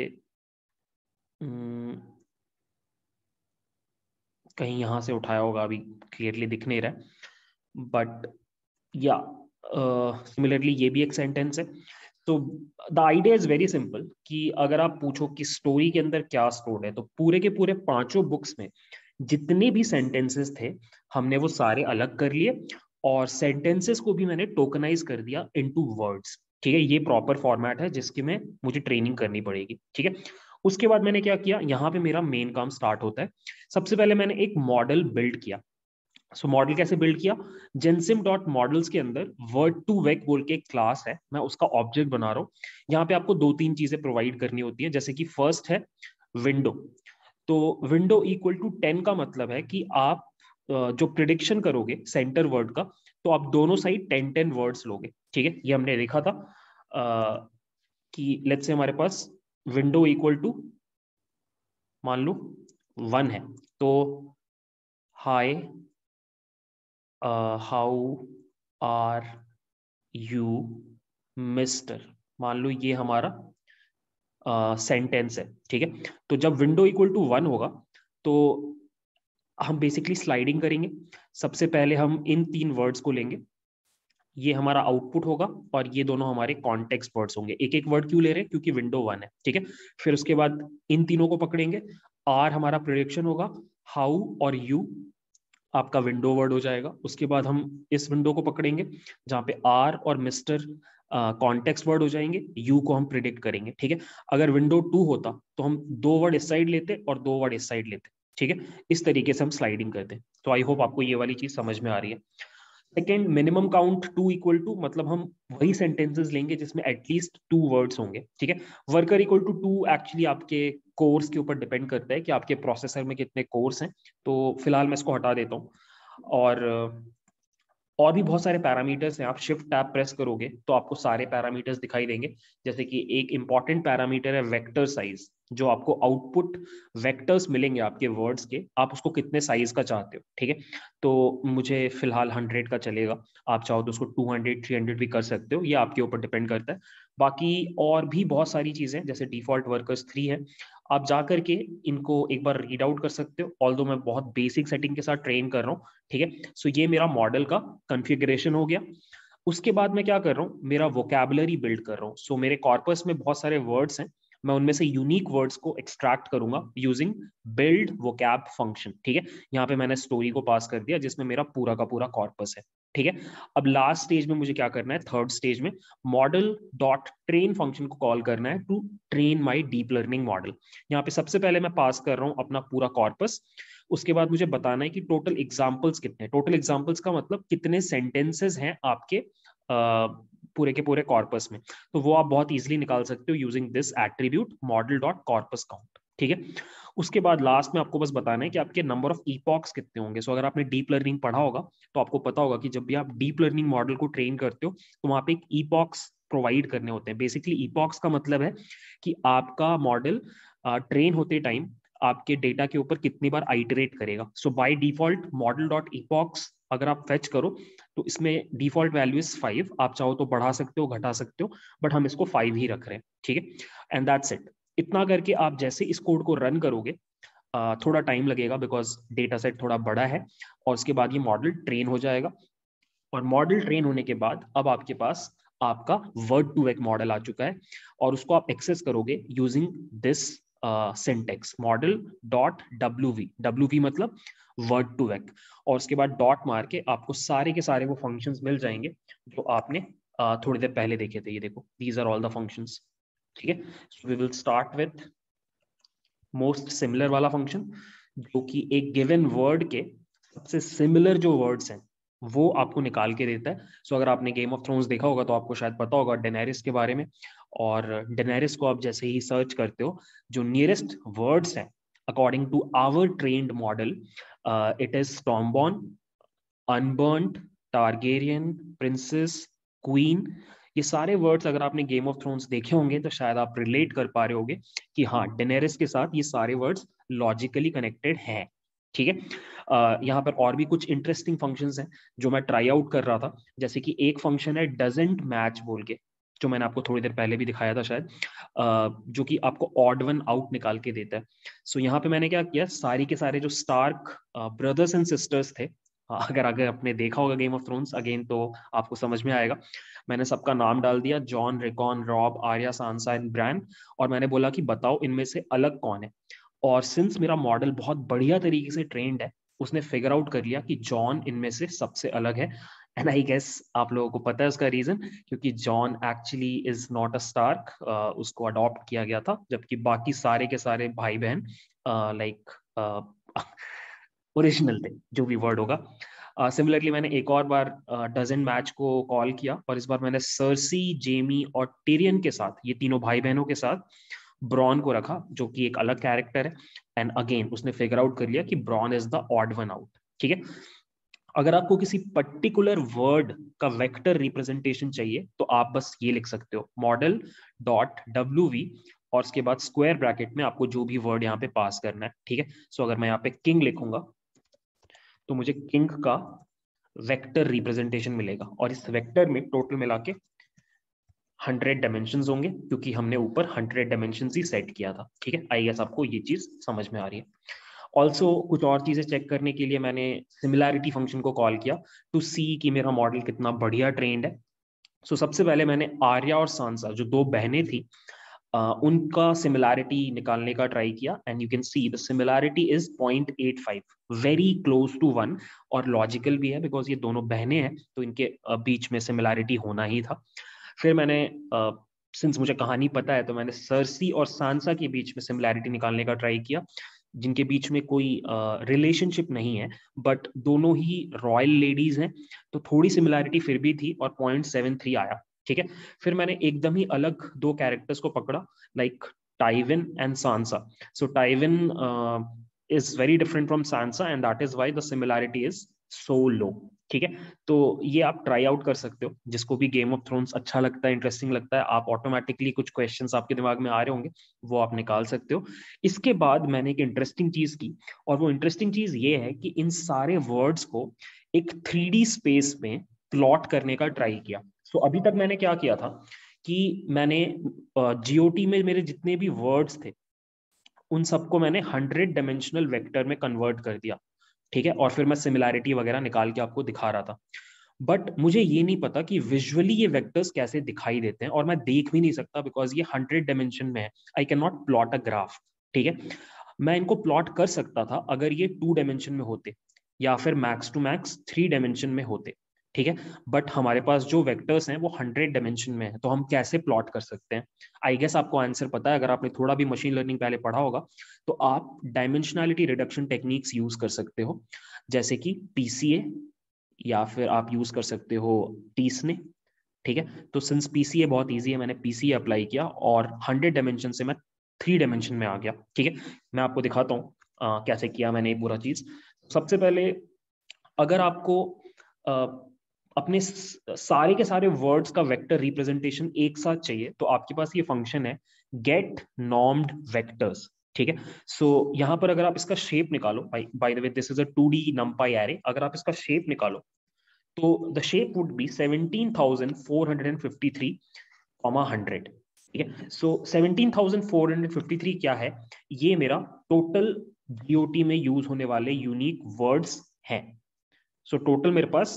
कहीं यहां से उठाया होगा, अभी क्लियरली दिख नहीं रहा है, बट या सिमिलरली ये भी एक सेंटेंस है। तो the idea is very simple कि अगर आप पूछो कि स्टोरी के अंदर क्या स्टोर्ड है, तो पूरे के पूरे 5 बुक्स में जितने भी सेंटेंसेस थे हमने वो सारे अलग कर लिए, और सेंटेंसेस को भी मैंने टोकनाइज कर दिया इनटू वर्ड्स। ठीक है, ये प्रॉपर फॉर्मेट है जिसकी में मुझे ट्रेनिंग करनी पड़ेगी। ठीक है, उसके बाद मैंने क्या किया, यहाँ पे मेरा मेन काम स्टार्ट होता है। सबसे पहले मैंने एक मॉडल बिल्ड किया। सो मॉडल कैसे बिल्ड किया, जेनसिम डॉट मॉडल्स के अंदर वर्ड टू वेक बोल के एक क्लास है, मैं उसका ऑब्जेक्ट बना रहा हूँ। यहाँ पे आपको 2-3 चीजें प्रोवाइड करनी होती है, जैसे कि फर्स्ट है विंडो। तो विंडो इक्वल टू 10 का मतलब है कि आप जो प्रिडिक्शन करोगे सेंटर वर्ड का, तो आप दोनों साइड 10-10 वर्ड्स लोगे। ठीक है, ये हमने लिखा था कि लेट्स से हमारे पास विंडो इक्वल टू मान लो 1 है, तो hi how are you mister, मान लो ये हमारा सेंटेंस है। ठीक है, तो जब विंडो इक्वल टू 1 होगा तो हम बेसिकली स्लाइडिंग करेंगे। सबसे पहले हम इन 3 वर्ड्स को लेंगे, ये हमारा आउटपुट होगा, और ये दोनों हमारे कॉन्टेक्स्ट वर्ड्स होंगे। एक एक वर्ड क्यों ले रहे हैं, क्योंकि विंडो 1 है। ठीक है, फिर उसके बाद इन तीनों को पकड़ेंगे, आर हमारा प्रेडिक्शन होगा, हाउ और यू आपका विंडो वर्ड हो जाएगा। उसके बाद हम इस विंडो को पकड़ेंगे जहाँ पे आर और मिस्टर कॉन्टेक्स्ट वर्ड हो जाएंगे, यू को हम प्रिडिक्ट करेंगे। ठीक है, अगर विंडो 2 होता तो हम 2 वर्ड इस साइड लेते और 2 वर्ड इस साइड लेते। ठीक है, इस तरीके से हम स्लाइडिंग करते हैं। तो आई होप आपको ये वाली चीज समझ में आ रही है। Second, minimum count 2 equal to, मतलब हम वही सेंटेंसेस लेंगे जिसमें एटलीस्ट 2 वर्ड्स होंगे। ठीक है, वर्कर इक्वल टू 2 एक्चुअली आपके कोर्स के ऊपर डिपेंड करता है कि आपके प्रोसेसर में कितने कोर्स हैं। तो फिलहाल मैं इसको हटा देता हूँ। और भी बहुत सारे पैरामीटर्स हैं, आप शिफ्ट टैब प्रेस करोगे तो आपको सारे पैरामीटर्स दिखाई देंगे। जैसे कि एक इंपॉर्टेंट पैरामीटर है वेक्टर साइज, जो आपको आउटपुट वेक्टर्स मिलेंगे आपके वर्ड्स के, आप उसको कितने साइज का चाहते हो। ठीक है, तो मुझे फिलहाल 100 का चलेगा, आप चाहो तो उसको 200 300 भी कर सकते हो, ये आपके ऊपर डिपेंड करता है। बाकी और भी बहुत सारी चीजें, जैसे डिफॉल्ट वर्कर्स 3 है, आप जा करके इनको एक बार रीड आउट कर सकते हो, ऑल्दो मैं बहुत बेसिक सेटिंग के साथ ट्रेन कर रहा हूँ। ठीक है, सो ये मेरा मॉडल का कॉन्फ़िगरेशन हो गया। उसके बाद मैं क्या कर रहा हूँ, मेरा वोकैबुलरी बिल्ड कर रहा हूँ। सो मेरे कॉर्पस में बहुत सारे वर्ड्स हैं, मैं उनमें से यूनिक वर्ड्स को एक्सट्रैक्ट करूंगा यूजिंग बिल्ड वोकैब फंक्शन। ठीक है, यहाँ पे मैंने स्टोरी को पास कर दिया जिसमें मेरा पूरा का पूरा कॉर्पस है। ठीक है, अब लास्ट स्टेज में मुझे क्या करना है, थर्ड स्टेज में मॉडल डॉट ट्रेन फंक्शन को कॉल करना है to train my deep learning model. यहाँ पे सबसे पहले मैं पास कर रहा हूँ अपना पूरा कॉर्पस। उसके बाद मुझे बताना है कि टोटल एग्जाम्पल्स कितने, टोटल एग्जाम्पल्स का मतलब कितने सेंटेंसेस हैं आपके पूरे के पूरे कॉर्पस में। तो वो आप बहुत इजीली निकाल सकते हो using this attribute model dot corpus count. ठीक है, उसके बाद लास्ट में आपको बस बताना है कि आपके नंबर ऑफ ईपॉक्स कितने होंगे। सो अगर आपने डीप लर्निंग पढ़ा होगा तो आपको पता होगा कि जब भी आप डीप लर्निंग मॉडल को ट्रेन करते हो तो वहां पे एक ईपॉक्स प्रोवाइड करने होते हैं। बेसिकली ईपॉक्स का मतलब है कि आपका मॉडल ट्रेन होते टाइम आपके डेटा के ऊपर कितनी बार आइटरेट करेगा। So by default model dot epochs अगर आप फेच करो तो इसमें डिफॉल्ट वैल्यू इज 5, आप चाहो तो बढ़ा सकते हो घटा सकते हो, बट हम इसको 5 ही रख रहे हैं। ठीक है, एंड दैट्स इट। इतना करके आप जैसे इस कोड को रन करोगे थोड़ा टाइम लगेगा बिकॉज डेटा सेट थोड़ा बड़ा है, और उसके बाद ये मॉडल ट्रेन हो जाएगा। और मॉडल ट्रेन होने के बाद अब आपके पास आपका वर्ड टू वेक मॉडल आ चुका है, और उसको आप एक्सेस करोगे using this syntax model dot W मतलब वर्ड टू वेक, और उसके बाद डॉट मार के आपको सारे के सारे वो फंक्शंस मिल जाएंगे जो आपने थोड़ी देर पहले देखे थे। ये देखो, these are all the functions. ठीक है, so we will start with most similar वाला फंक्शन, जो कि एक गिवन वर्ड के सबसे सिमिलर जो वर्ड्स हैं वो आपको निकाल के देता है। सो अगर आपने गेम ऑफ थ्रोन्स देखा होगा तो आपको शायद पता होगा डेनेरिस के बारे में, और डेनेरिस को आप जैसे ही सर्च करते हो, जो नियरेस्ट वर्ड्स हैं according to our trained model, it is stormborn, unburned, Targaryen, princess, queen. ये सारे वर्ड्स अगर आपने गेम ऑफ थ्रोन्स देखे होंगे तो शायद आप रिलेट कर पा रहे होगे कि हाँ, डेनेरिस के साथ ये सारे वर्ड्स लॉजिकली कनेक्टेड हैं। ठीक है, यहाँ पर और भी कुछ इंटरेस्टिंग फंक्शंस हैं जो मैं ट्राई आउट कर रहा था, जैसे कि एक फंक्शन है डजंट मैच बोल के, जो मैंने आपको थोड़ी देर पहले भी दिखाया था शायद, जो कि आपको ऑड वन आउट निकाल के देता है। सो यहाँ पे मैंने क्या किया, सारी के सारे जो स्टार्क ब्रदर्स एंड सिस्टर्स थे, अगर अगर आपने देखा होगा गेम ऑफ थ्रोन्स अगेन तो आपको समझ में आएगा, मैंने सबका नाम डाल दिया, Jon, Rickon, Robb, Arya, Sansa and Bran, और मैंने बोला कि बताओ इनमें से अलग कौन है। और सिंस मेरा मॉडल बहुत बढ़िया तरीके से ट्रेंड है, उसने फिगर आउट कर लिया कि जॉन इनमें से सबसे अलग है। एंड आई गेस आप लोगों को पता है उसका रीजन, क्योंकि Jon actually is not a Stark, उसको अडॉप्ट किया गया था, जबकि बाकी सारे के सारे भाई बहन लाइक ओरिजिनल थे, जो भी वर्ड होगा। सिमिलरली मैंने एक और बार डजन मैच को कॉल किया, और इस बार मैंने सर्सी, जेमी और टिरियन के साथ, ये तीनों भाई बहनों के साथ ब्रॉन को रखा, जो कि एक अलग कैरेक्टर है। एंड अगेन उसने फिगर आउट कर लिया कि Bran is the odd one out. ठीक है, अगर आपको किसी पर्टिकुलर वर्ड का वेक्टर रिप्रेजेंटेशन चाहिए तो आप बस ये लिख सकते हो, मॉडल डॉट डब्ल्यू, और उसके बाद स्क्वायर ब्रैकेट में आपको जो भी वर्ड यहाँ पे पास करना है। ठीक है, सो अगर मैं यहाँ पे किंग लिखूंगा तो मुझे किंग का वेक्टर रिप्रेजेंटेशन मिलेगा, और इस वेक्टर में टोटल मिला के 100 डायमेंशंस होंगे, क्योंकि हमने ऊपर 100 डायमेंशंस ही सेट किया था। ठीक है, आई गेस आपको ये चीज समझ में आ रही है। ऑल्सो कुछ और चीजें चेक करने के लिए मैंने सिमिलैरिटी फंक्शन को कॉल किया टू सी कि मेरा मॉडल कितना बढ़िया ट्रेंड है। सो सबसे पहले मैंने आर्या और सांसा, जो दो बहनें थी, उनका सिमिलैरिटी निकालने का ट्राई किया, and you can see the similarity is 0.85, very close to 1, और लॉजिकल भी है बिकॉज ये दोनों बहनें हैं तो इनके बीच में सिमिलैरिटी होना ही था। फिर मैंने सिंस मुझे कहानी पता है तो मैंने सर्सी और सांसा के बीच में सिमिलैरिटी निकालने का ट्राई किया, जिनके बीच में कोई रिलेशनशिप नहीं है, बट दोनों ही रॉयल लेडीज हैं, तो थोड़ी सिमिलैरिटी फिर भी थी, और 0.73 आया। ठीक है, फिर मैंने एकदम ही अलग दो कैरेक्टर्स को पकड़ा, like Tywin and Sansa. So Tywin is very different from Sansa, and that is why the similarity is so low. ठीक है, तो ये आप ट्राई आउट कर सकते हो, जिसको भी गेम ऑफ थ्रोन्स अच्छा लगता है, इंटरेस्टिंग लगता है, आप ऑटोमेटिकली कुछ क्वेश्चंस आपके दिमाग में आ रहे होंगे वो आप निकाल सकते हो। इसके बाद मैंने एक इंटरेस्टिंग चीज की, और वो इंटरेस्टिंग चीज ये है कि इन सारे वर्ड्स को एक 3D स्पेस में प्लॉट करने का ट्राई किया। सो अभी तक मैंने क्या किया था कि मैंने जीओटी में मेरे जितने भी वर्ड्स थे उन सबको मैंने 100 डायमेंशनल वेक्टर में कन्वर्ट कर दिया। ठीक है, और फिर मैं सिमिलैरिटी वगैरह निकाल के आपको दिखा रहा था, बट मुझे ये नहीं पता कि विजुअली ये वेक्टर्स कैसे दिखाई देते हैं, और मैं देख भी नहीं सकता बिकॉज ये 100 डायमेंशन में है। I can not plot a graph. ठीक है, मैं इनको प्लॉट कर सकता था अगर ये 2 डायमेंशन में होते, या फिर मैक्स टू मैक्स 3 डायमेंशन में होते। ठीक है, बट हमारे पास जो वेक्टर्स हैं वो 100 डायमेंशन में है, तो हम कैसे प्लॉट कर सकते हैं? आई गेस आपको आंसर पता है, अगर आपने थोड़ा भी मशीन लर्निंग पहले पढ़ा होगा तो आप डायमेंशनैलिटी रिडक्शन टेक्निक्स यूज कर सकते हो, जैसे कि पीसीए, या फिर आप यूज कर सकते हो टीसने। ठीक है, तो सिंस पीसीए बहुत इजी है, मैंने पीसीए अप्लाई किया और 100 डायमेंशन से मैं 3 डायमेंशन में आ गया। ठीक है, मैं आपको दिखाता हूँ कैसे किया मैंने ये पूरा चीज। सबसे पहले अगर आपको अपने सारे के सारे वर्ड्स का वेक्टर रिप्रेजेंटेशन एक साथ चाहिए तो आपके पास ये फंक्शन है गेट नॉर्म्ड वेक्टर्स। ठीक है, सो यहाँ पर अगर आप इसका शेप निकालो, by the way this is a 2D NumPy array, अगर आप इसका शेप निकालो तो द शेप वुड बी 17,453, 100। ठीक है, सो 17,453 क्या है, ये मेरा टोटल GOT में यूज होने वाले यूनिक वर्ड्स हैं। सो टोटल मेरे पास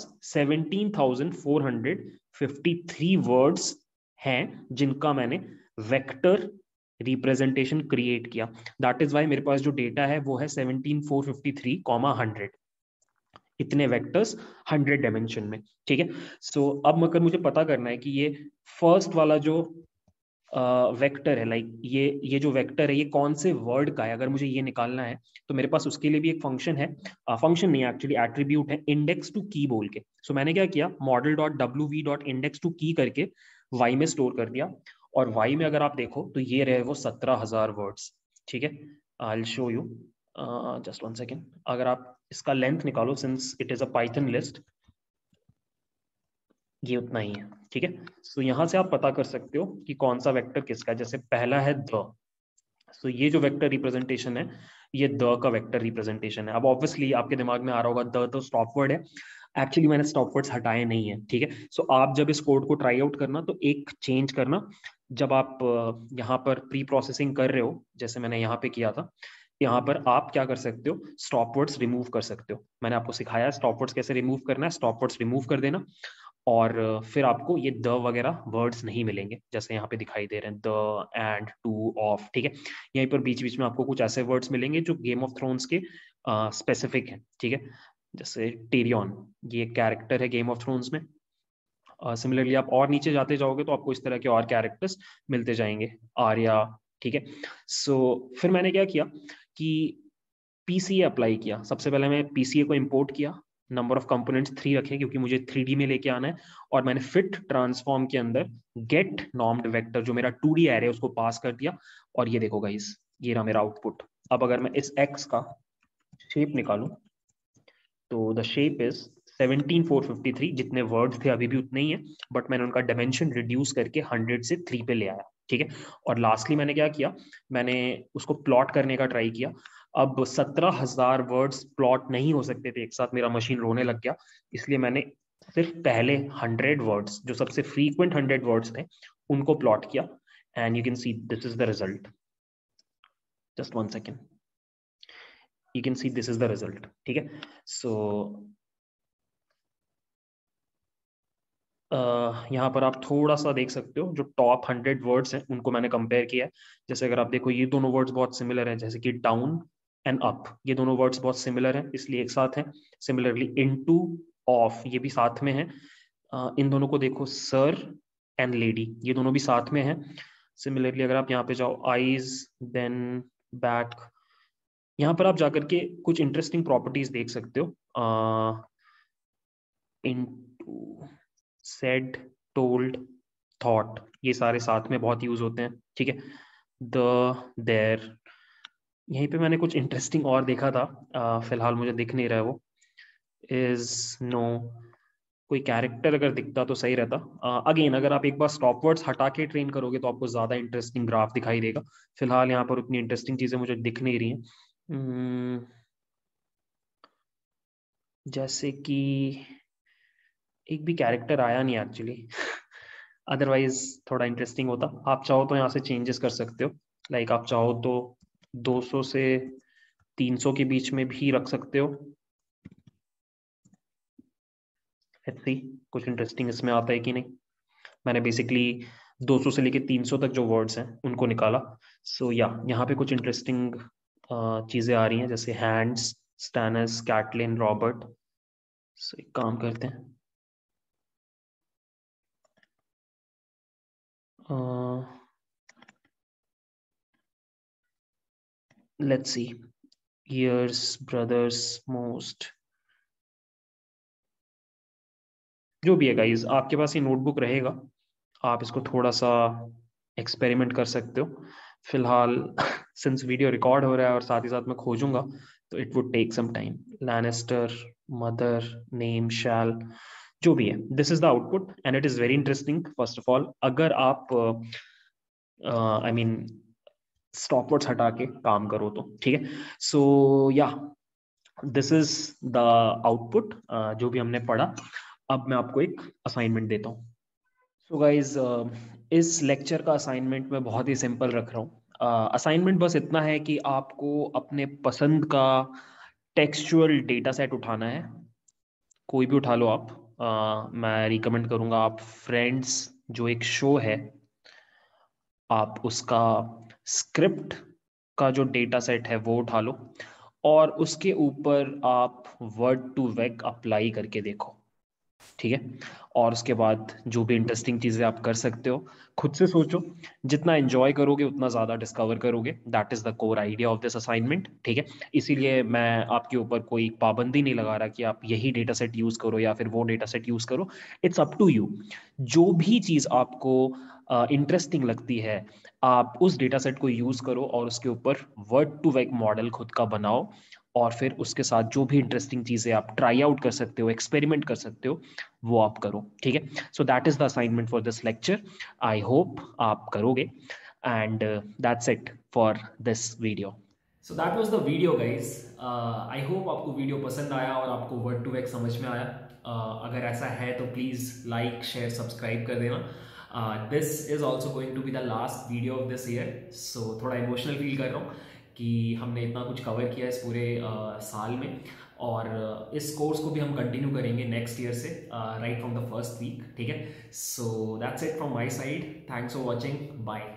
17,453 वर्ड्स हैं जिनका मैंने वेक्टर रिप्रेजेंटेशन क्रिएट किया। दैट इज वाई मेरे पास जो डेटा है वो है 17,453, 100 इतने वेक्टर्स 100 डायमेंशन में। ठीक है, सो अब अगर मुझे पता करना है कि ये फर्स्ट वाला जो वेक्टर है, लाइक ये जो वेक्टर है ये कौन से वर्ड का है, अगर मुझे ये निकालना है तो मेरे पास उसके लिए भी एक फंक्शन है, फंक्शन नहीं एक्चुअली एट्रीब्यूट है, इंडेक्स टू की बोल के। सो मैंने क्या किया, model.wv.index2key करके y में स्टोर कर दिया, और y में अगर आप देखो तो ये रहे वो 17,000 वर्ड्स। ठीक है, I will show you, just 1 second. अगर आप इसका लेंथ निकालो, since it is a Python list, ये उतना ही है। ठीक है, तो यहां से आप पता कर सकते हो कि कौन सा वेक्टर किसका है। जैसे पहला है द, सो ये जो वेक्टर रिप्रेजेंटेशन है ये द का वेक्टर रिप्रेजेंटेशन है। अब ऑब्वियसली आपके दिमाग में आ रहा होगा द तो स्टॉप वर्ड है, एक्चुअली मैंने स्टॉप वर्ड्स हटाए नहीं है। ठीक है, सो आप जब इस कोड को ट्राई आउट करना तो एक चेंज करना, जब आप यहाँ पर प्री प्रोसेसिंग कर रहे हो जैसे मैंने यहाँ पे किया था, यहाँ पर आप क्या कर सकते हो, स्टॉप वर्ड्स रिमूव कर सकते हो। मैंने आपको सिखाया स्टॉप वर्ड्स कैसे रिमूव करना है, स्टॉप वर्ड्स रिमूव कर देना, और फिर आपको ये द वगैरह वर्ड्स नहीं मिलेंगे जैसे यहाँ पे दिखाई दे रहे हैं द एंड टू ऑफ। ठीक है, यहीं पर बीच बीच में आपको कुछ ऐसे वर्ड्स मिलेंगे जो गेम ऑफ थ्रोन्स के स्पेसिफिक हैं। ठीक है, जैसे टेरियन, ये कैरेक्टर है गेम ऑफ थ्रोन्स में। सिमिलरली आप और नीचे जाते जाओगे तो आपको इस तरह के और कैरेक्टर्स मिलते जाएंगे, आर्या। ठीक है, सो फिर मैंने क्या किया कि पीसीए अप्लाई किया। सबसे पहले मैं पीसीए को इंपोर्ट किया, नंबर ऑफ कंपोनेंट्स 3 रखे क्योंकि मुझे 3D में लेके आना है, और मैंने फिट ट्रांसफॉर्म के अंदर गेट नॉर्म्ड वेक्टर जो मेरा 2D एरे उसको पास कर दिया, और ये देखो गाइस ये रहा मेरा आउटपुट। अब अगर मैं इस एक्स का शेप निकालूं तो द शेप इज 17,453, जितने वर्ड्स थे अभी भी उतने ही है, बट मैंने उनका डायमेंशन रिड्यूस करके 100 से 3 पे ले आया। ठीक है, और लास्टली मैंने क्या किया, मैंने उसको प्लॉट करने का ट्राई किया। अब 17,000 वर्ड्स प्लॉट नहीं हो सकते थे एक साथ, मेरा मशीन रोने लग गया, इसलिए मैंने सिर्फ पहले 100 वर्ड्स जो सबसे फ्रीक्वेंट 100 वर्ड्स थे उनको प्लॉट किया, and you can see this is the result. Just 1 second, you can see this is the result। ठीक है, सो यहाँ पर आप थोड़ा सा देख सकते हो जो टॉप 100 वर्ड्स हैं उनको मैंने कंपेयर किया है। जैसे अगर आप देखो ये दोनों वर्ड्स बहुत सिमिलर हैं, जैसे कि डाउन एंड अप, ये दोनों वर्ड्स बहुत सिमिलर हैं इसलिए एक साथ हैं। सिमिलरली इनटू, ऑफ, ये भी साथ में है। इन दोनों को देखो, सर एंड लेडी, ये दोनों भी साथ में हैं। सिमिलरली अगर आप यहाँ पे जाओ, आईज देन बैक, यहाँ पर आप जाकर के कुछ इंटरेस्टिंग प्रॉपर्टीज देख सकते हो। इनटू, सेड, टोल्ड, थॉट, ये सारे साथ में बहुत यूज होते हैं। ठीक है, द, देयर, यहीं पे मैंने कुछ इंटरेस्टिंग और देखा था, फिलहाल मुझे दिख नहीं रहा है वो, इज, नो, कोई कैरेक्टर अगर दिखता तो सही रहता। अगेन अगर आप एक बार स्टॉप वर्ड्स हटा के ट्रेन करोगे तो आपको ज्यादा इंटरेस्टिंग ग्राफ दिखाई देगा। फिलहाल यहाँ पर उतनी इंटरेस्टिंग चीजें मुझे दिख नहीं रही हैं। जैसे कि एक भी कैरेक्टर आया नहीं एक्चुअली अदरवाइज थोड़ा इंटरेस्टिंग होता। आप चाहो तो यहाँ से चेंजेस कर सकते हो, लाइक आप चाहो तो 200 से 300 के बीच में भी रख सकते हो। लेट्स सी कुछ इंटरेस्टिंग इसमें आता है कि नहीं। मैंने बेसिकली 200 से लेके 300 तक जो वर्ड्स हैं उनको निकाला। सो यहाँ पे कुछ इंटरेस्टिंग चीजें आ रही हैं, जैसे hands, Stannis, Catelyn, Robert. So एक काम करते हैं, let's see, years, brothers, most, जो भी है गाइज, आपके पास ये नोटबुक रहेगा, आप इसको थोड़ा सा एक्सपेरिमेंट कर सकते हो। फिलहाल सिंस वीडियो रिकॉर्ड हो रहा है और साथ ही साथ मैं खोजूंगा तो it would take some time. Lannister, mother, name, shall, जो भी है, this is the output and it is very interesting. First of all अगर आप आई मीन स्टॉपवर्ड्स हटा के काम करो तो। ठीक है, so this is the output जो भी हमने पढ़ा। अब मैं आपको एक असाइनमेंट देता हूँ। सो गाइज इस लेक्चर का असाइनमेंट मैं बहुत ही सिंपल रख रहा हूँ। असाइनमेंट बस इतना है कि आपको अपने पसंद का टेक्सचुअल डेटा सेट उठाना है, कोई भी उठा लो आप। मैं रिकमेंड करूंगा आप फ्रेंड्स जो एक शो है, आप उसका स्क्रिप्ट का जो डेटा सेट है वो उठा लो, और उसके ऊपर आप वर्ड टू वेक अप्लाई करके देखो, ठीक है। और उसके बाद जो भी इंटरेस्टिंग चीज़ें आप कर सकते हो खुद से सोचो। जितना एंजॉय करोगे उतना ज़्यादा डिस्कवर करोगे। That is the core idea of this assignment, ठीक है। इसीलिए मैं आपके ऊपर कोई पाबंदी नहीं लगा रहा कि आप यही डेटा सेट यूज़ करो या फिर वो डेटा सेट यूज़ करो। It's up to you. जो भी चीज़ आपको इंटरेस्टिंग लगती है आप उस डेटा सेट को यूज़ करो और उसके ऊपर वर्ड टू वेक मॉडल खुद का बनाओ, और फिर उसके साथ जो भी इंटरेस्टिंग चीज़ें आप ट्राई आउट कर सकते हो, एक्सपेरिमेंट कर सकते हो, वो आप करो, ठीक है। So that is the assignment for this lecture. I hope आप करोगे, and that's it for this video. So that was the video guys. I hope आपको वीडियो पसंद आया और आपको वर्ड टू वेक समझ में आया। अगर ऐसा है तो प्लीज़ लाइक शेयर सब्सक्राइब कर देना। This is also going to be the last video of this year, so थोड़ा इमोशनल फील कर रहा हूँ कि हमने इतना कुछ कवर किया इस पूरे साल में, और इस कोर्स को भी हम कंटिन्यू करेंगे नेक्स्ट ईयर से, right from the first week, ठीक है। So that's it from my side. Thanks for watching, bye.